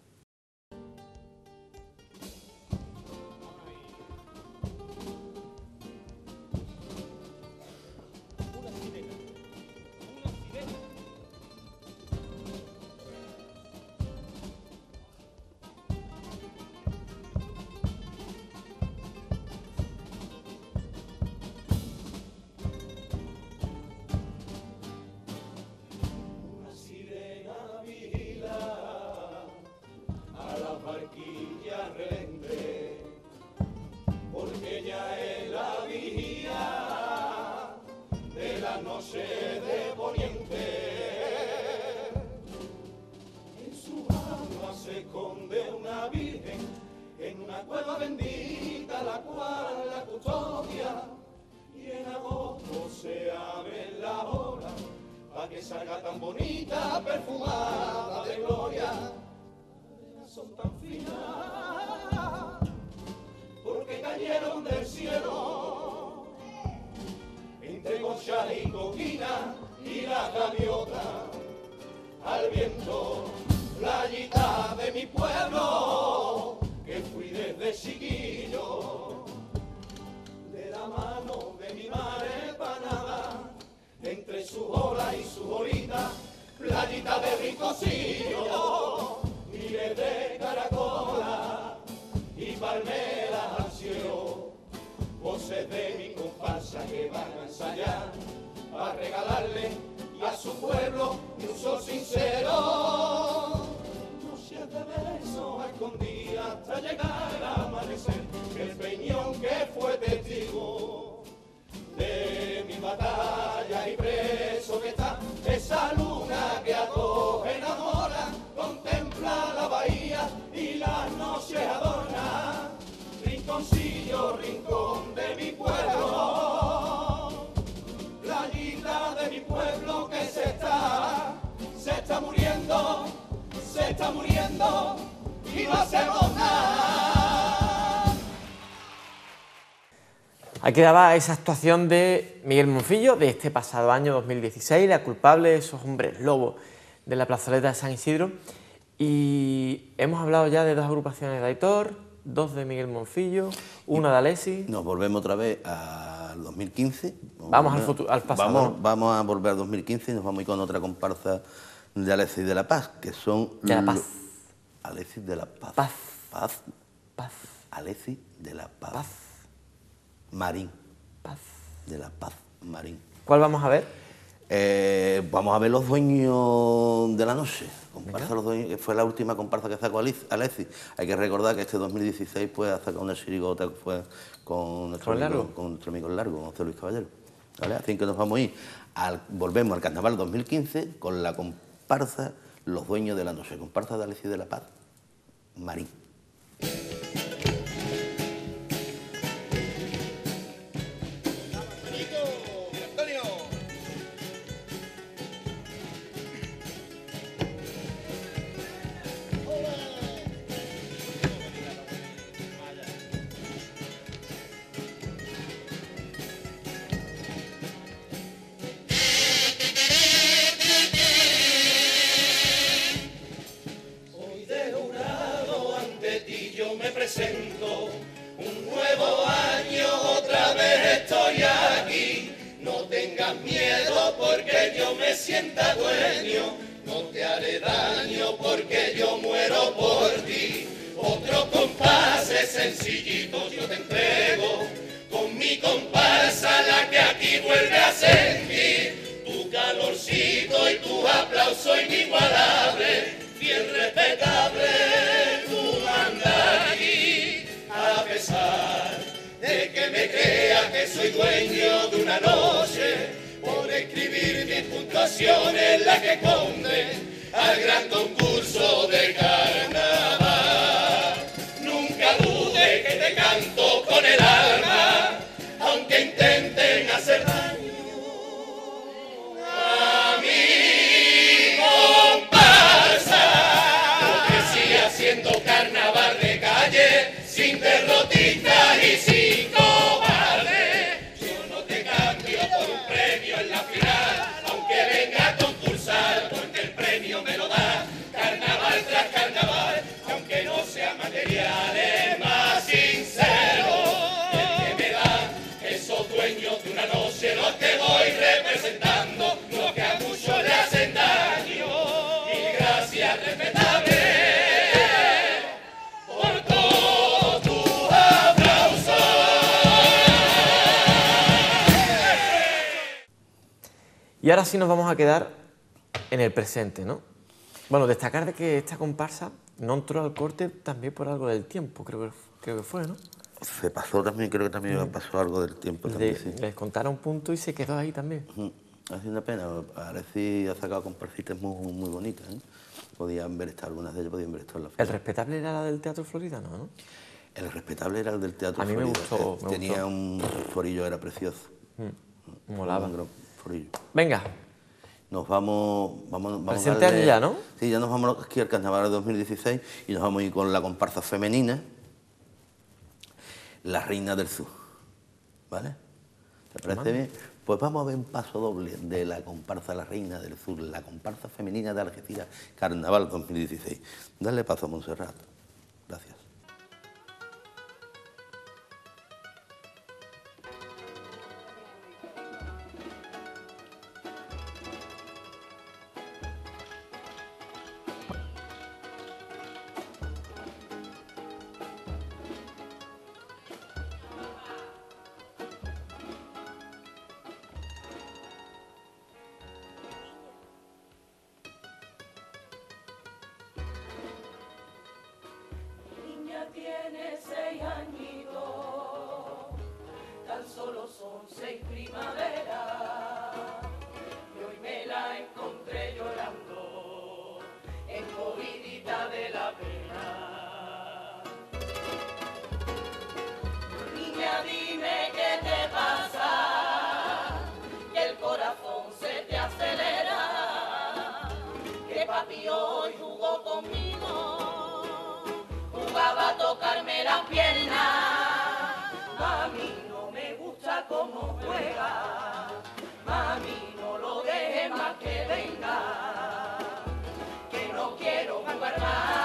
Porque ella es la vigía de la noche de poniente. En su alma se esconde una virgen en una cueva bendita, la cual la custodia. Y en agosto se abren las horas para que salga tan bonita, perfumada de gloria. Son tan finas porque cayeron del cielo entre conchas y coquina y la gaviota al viento, playita de mi pueblo que fui desde chiquillo de la mano de mi madre panada entre su ola y su olita, playita de Ricocillo, miles de caracolas y palmeras al cielo, voces de mi comparsa que van a ensayar para regalarle a su pueblo un sol sincero. Noches de besos escondidas hasta llegar al amanecer, el peñón que fue testigo de mi batalla y preso que está, esa luna que a todos enamora, contempla la bahía y las noches adorna. Rinconcillo, rincón de mi pueblo, playita de mi pueblo que se está muriendo y no hacemos nada. Ahí quedaba esa actuación de Miguel Monfillo de este pasado año 2016, La Culpable, esos hombres lobos de la plazoleta de San Isidro. Y hemos hablado ya de 2 agrupaciones de Aitor, 2 de Miguel Monfillo, una de Alessi. Nos volvemos otra vez al 2015. Vamos al futuro, al pasado. Vamos a volver al 2015 y nos vamos a ir con otra comparsa de Alessi de la Paz, que son... De la Paz. Alessi de la Paz. Paz. Alessi de la Paz. Paz. Marín. Paz. De la Paz, Marín. ¿Cuál vamos a ver? Vamos a ver Los Dueños de la Noche. Comparsa Los Dueños, que fue la última comparsa que sacó Alessi. Hay que recordar que este 2016 pues, ha sacado una chirigota que fue con nuestro amigo el Largo, José Luis Caballero. ¿Vale? Así que nos vamos a ir, volvemos al Carnaval 2015 con la comparsa Los Dueños de la Noche, comparsa de Alessi de la Paz, Marín. sienta dueño, no te haré daño porque yo muero por ti. Otro compás es sencillito, yo te entrego con mi comparsa la que aquí vuelve a sentir tu calorcito y tu aplauso inigualable, bien respetable tu anda aquí. A pesar de que me crea que soy dueño de una noche, por escribir mis puntuaciones la que conde al gran concurso de carnaval. Nunca dudes que te canto con el alma, aunque intenten hacer daño a mi comparsa. Yo crecí haciendo carnaval de calle, sin derrotistas y sin cobardes. Yo no te cambio por un premio en la final, aunque venga a concursar, porque el premio me lo da carnaval tras carnaval, aunque no sea material, es más sincero. El que me da esos dueños de una noche, los que voy representando, los que a muchos le hacen daño. Y gracias, respetable, por todos tus aplausos. Y ahora sí nos vamos a quedar en el presente, ¿no? Bueno, destacar de que esta comparsa no entró al corte también por algo del tiempo, creo que fue, ¿no? Se pasó también, creo que también pasó algo del tiempo también, sí. Les contaron punto y se quedó ahí también. Ha sido una pena, Areci ha sacado comparsitas muy bonitas, ¿eh? Podían ver estas, algunas de ellas podían ver estas en la El respetable era la del Teatro Floridano, ¿no? El respetable era el del Teatro A mí me Florida. gustó, me Tenía gustó. un forillo, era precioso. Molaba. Un gran forillo. Venga, Nos vamos a Presente darle- año ya, ¿no? Sí, ya nos vamos aquí al Carnaval de 2016 y nos vamos a ir con la comparsa femenina, La Reina del Sur. ¿Vale? ¿Te parece bien? Pues vamos a ver un paso doble de la comparsa La Reina del Sur, la comparsa femenina de Algeciras, Carnaval 2016. Dale paso a Montserrat. Gracias. Niña tiene 6 añitos, tan solo son 6 primaveras, y hoy me la encontré llorando, encogidita de la pena. Niña, dime qué te pasa, que el corazón se te acelera, que papi hoy jugó conmigo, jugaba a tocarme las piernas. Mami, no me gusta cómo juega, mami, no lo dejes más que venga, que no quiero jugar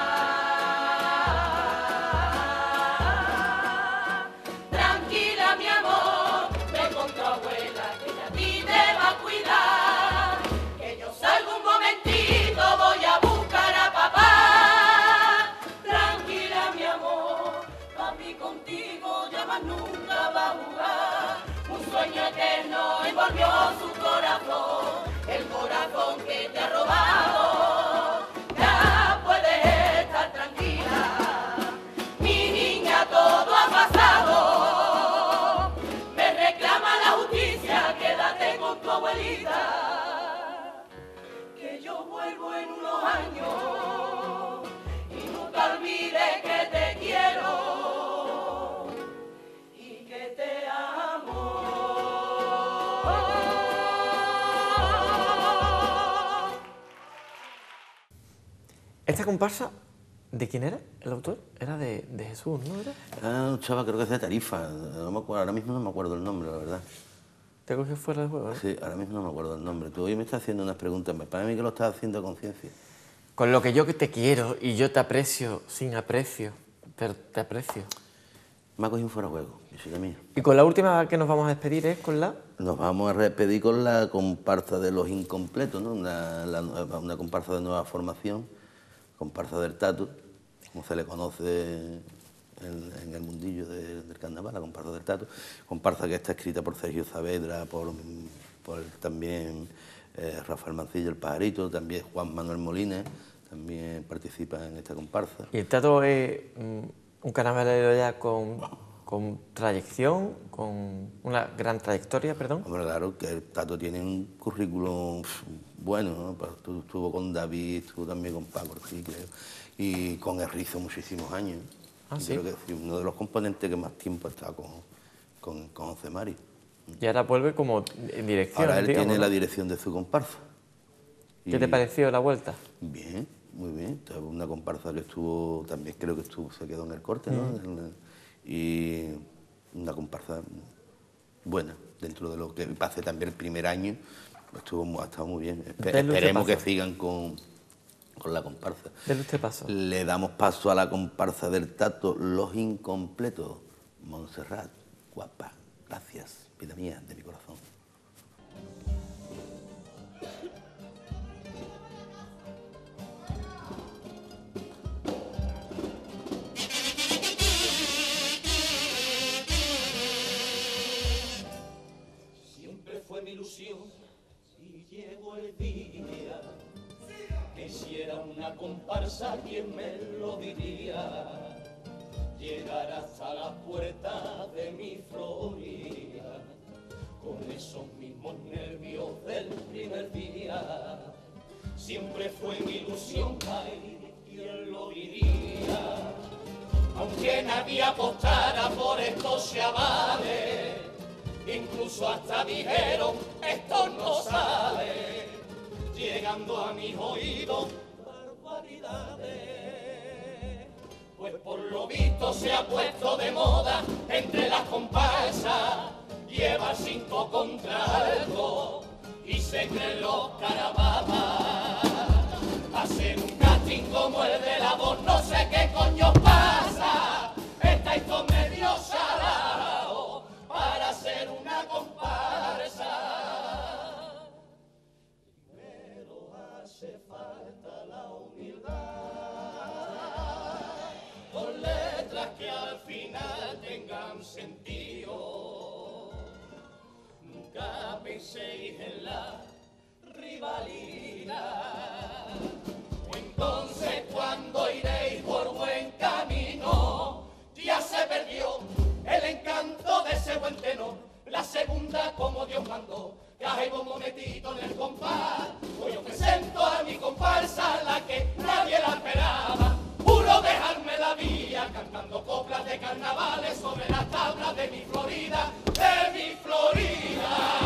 más. Tranquila, mi amor, ve con tu abuela, que ella a ti te va a cuidar, que yo salgo un momentito, voy a buscar a papá. Tranquila, mi amor, papi contigo ya más nunca va a jugar. Un sueño eterno envolvió su corazón, el corazón que te ha robado. Ya puedes estar tranquila, mi niña, todo ha pasado. Me reclama la justicia, quédate con tu abuelita, que yo vuelvo en unos años y nunca olvides que te quiero y que te amo. ¿esta comparsa de quién era el autor? Era de Jesús, ¿no era? Era un chaval, creo que es de Tarifa, no me acuerdo, ahora mismo no me acuerdo el nombre, la verdad. Te cogió fuera del juego, ¿no? Sí, ahora mismo no me acuerdo el nombre. Tú hoy me estás haciendo unas preguntas, para mí que lo estás haciendo a conciencia. Con lo que yo que te quiero y yo te aprecio sin aprecio, pero te aprecio. Me ha cogido un fuera de juego, visita mía. Y con la última que nos vamos a despedir es con la... Nos vamos a despedir con la comparsa de los incompletos, ¿no? Una comparsa de nueva formación, comparsa del Tatu, como se le conoce en el mundillo del carnaval, la comparsa del Tatu. Comparsa que está escrita por Sergio Saavedra, por también Rafael Mancilla, el Pajarito, también Juan Manuel Molina, también participa en esta comparsa. Y el Tatu es un carnavalero ya con trayección, con una gran trayectoria, perdón. Hombre, claro, que el Tato tiene un currículum bueno, ¿no? Estuvo con David, estuvo también con Paco, sí, creo, y con el Rizo muchísimos años. Ah, ¿sí? Creo que es uno de los componentes que más tiempo ha estado con José Mari. Y ahora vuelve como en dirección, Ahora él digamos, tiene ¿no? la dirección de su comparsa. ¿Qué te pareció la vuelta? Bien, muy bien. Una comparsa que estuvo, también creo que se quedó en el corte, ¿no? Y una comparsa buena, dentro de lo que pase también el primer año, ha estado muy bien. Esperemos que sigan con la comparsa. Dele usted paso. Le damos paso a la comparsa del Tato, Los Incompletos. Montserrat, guapa, gracias, vida mía, de mi corazón. Fue mi ilusión y llegó el día que hiciera una comparsa, quien me lo diría, llegar hasta la puerta de mi Florida con esos mismos nervios del primer día. Siempre fue mi ilusión, ay, quien lo diría, aunque nadie apostara por estos chavales. Incluso hasta dijeron, esto no sale, llegando a mis oídos, barbaridades. Pues por lo visto se ha puesto de moda entre las comparsas, lleva 5 contraltos y se creen los caravanas. Hacer un casting como el de la voz, no sé qué coño pasa, estáis todos medio salados para hacer una comparsa. Primero hace falta la humildad, con letras que al final tengan sentido. Nunca penséis en la rivalidad, o entonces cuando iréis por buen camino, ya se perdió el encanto de ese buen tenor. La segunda como Dios mandó, caigo un momentito en el compás. Hoy yo presento a mi comparsa, la que nadie la esperaba. Juro dejarme la vía, cantando coplas de carnavales sobre las tablas de mi Florida, de mi Florida.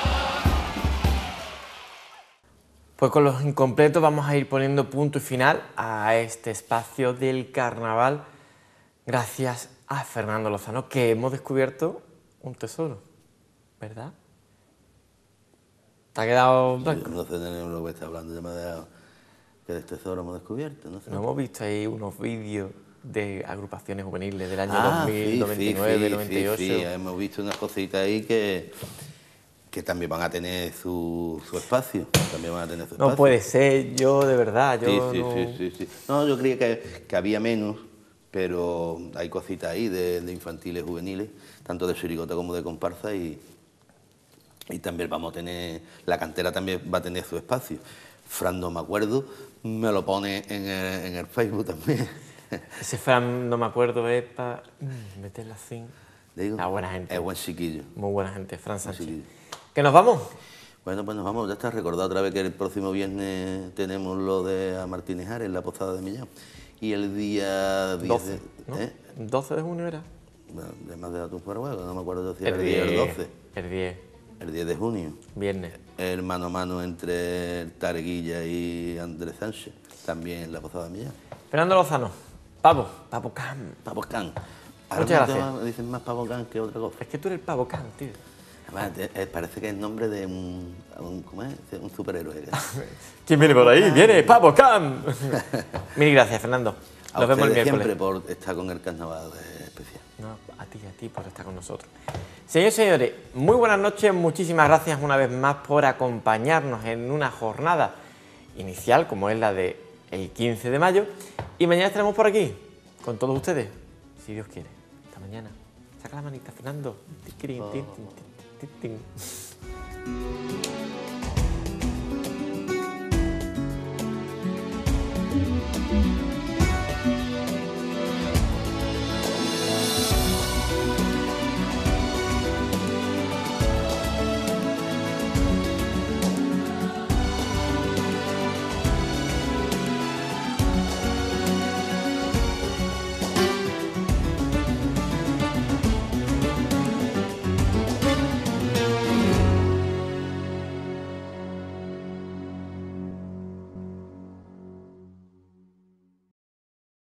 Pues con Los Incompletos vamos a ir poniendo punto y final a este espacio del carnaval. Gracias a Fernando Lozano, que hemos descubierto un tesoro, ¿verdad? ¿Te ha quedado blanco? No sé de lo que está hablando, ya me ha dejado que de tesoro hemos descubierto, no sé. No hemos visto ahí unos vídeos de agrupaciones juveniles del año 2000, sí, 99, 98. Sí, hemos visto unas cositas ahí que también van a tener su espacio. También van a tener su espacio. No puede ser, yo de verdad, yo sí. No, yo creía que había menos, pero hay cositas ahí de infantiles, juveniles, tanto de chirigota como de comparsa, y también vamos a tener, la cantera también va a tener su espacio. Fran, no me acuerdo, me lo pone en el Facebook también. Ese Fran, no me acuerdo, es para meterla así. Digo, La buena gente. Es buen chiquillo. Muy buena gente, Fran Sánchez. Chiquillo. ¿Que nos vamos? Bueno, pues nos vamos, ya está recordado otra vez que el próximo viernes tenemos lo de a Martínez Ares, la posada de Millán. Y el día 10 12, ¿no? 12 de junio era. Bueno, además de Atún por Huevo, no me acuerdo si era el 10 o el 12. El 10. El 10 de junio. Viernes. El mano a mano entre el Targuilla y Andrés Sánchez, también en la posada de Millán. Fernando Lozano, Pavo Can. Pavo Can. Muchas gracias. Me dicen más Pavo Can que otra cosa. Es que tú eres el Pavo Can, tío. Además, parece que es el nombre de ¿cómo es? Un superhéroe. ¿Quién viene por ahí? ¡Viene Pavo Can! Mil gracias, Fernando. A Nos vemos el ustedes miércoles. siempre por estar con el carnaval especial. No, a ti por estar con nosotros. Señores y señores, muy buenas noches, muchísimas gracias una vez más por acompañarnos en una jornada inicial como es la del 15 de mayo y mañana estaremos por aquí con todos ustedes, si Dios quiere. Hasta mañana. Saca la manita, Fernando. Tin, tin, tin, tin, tin, tin.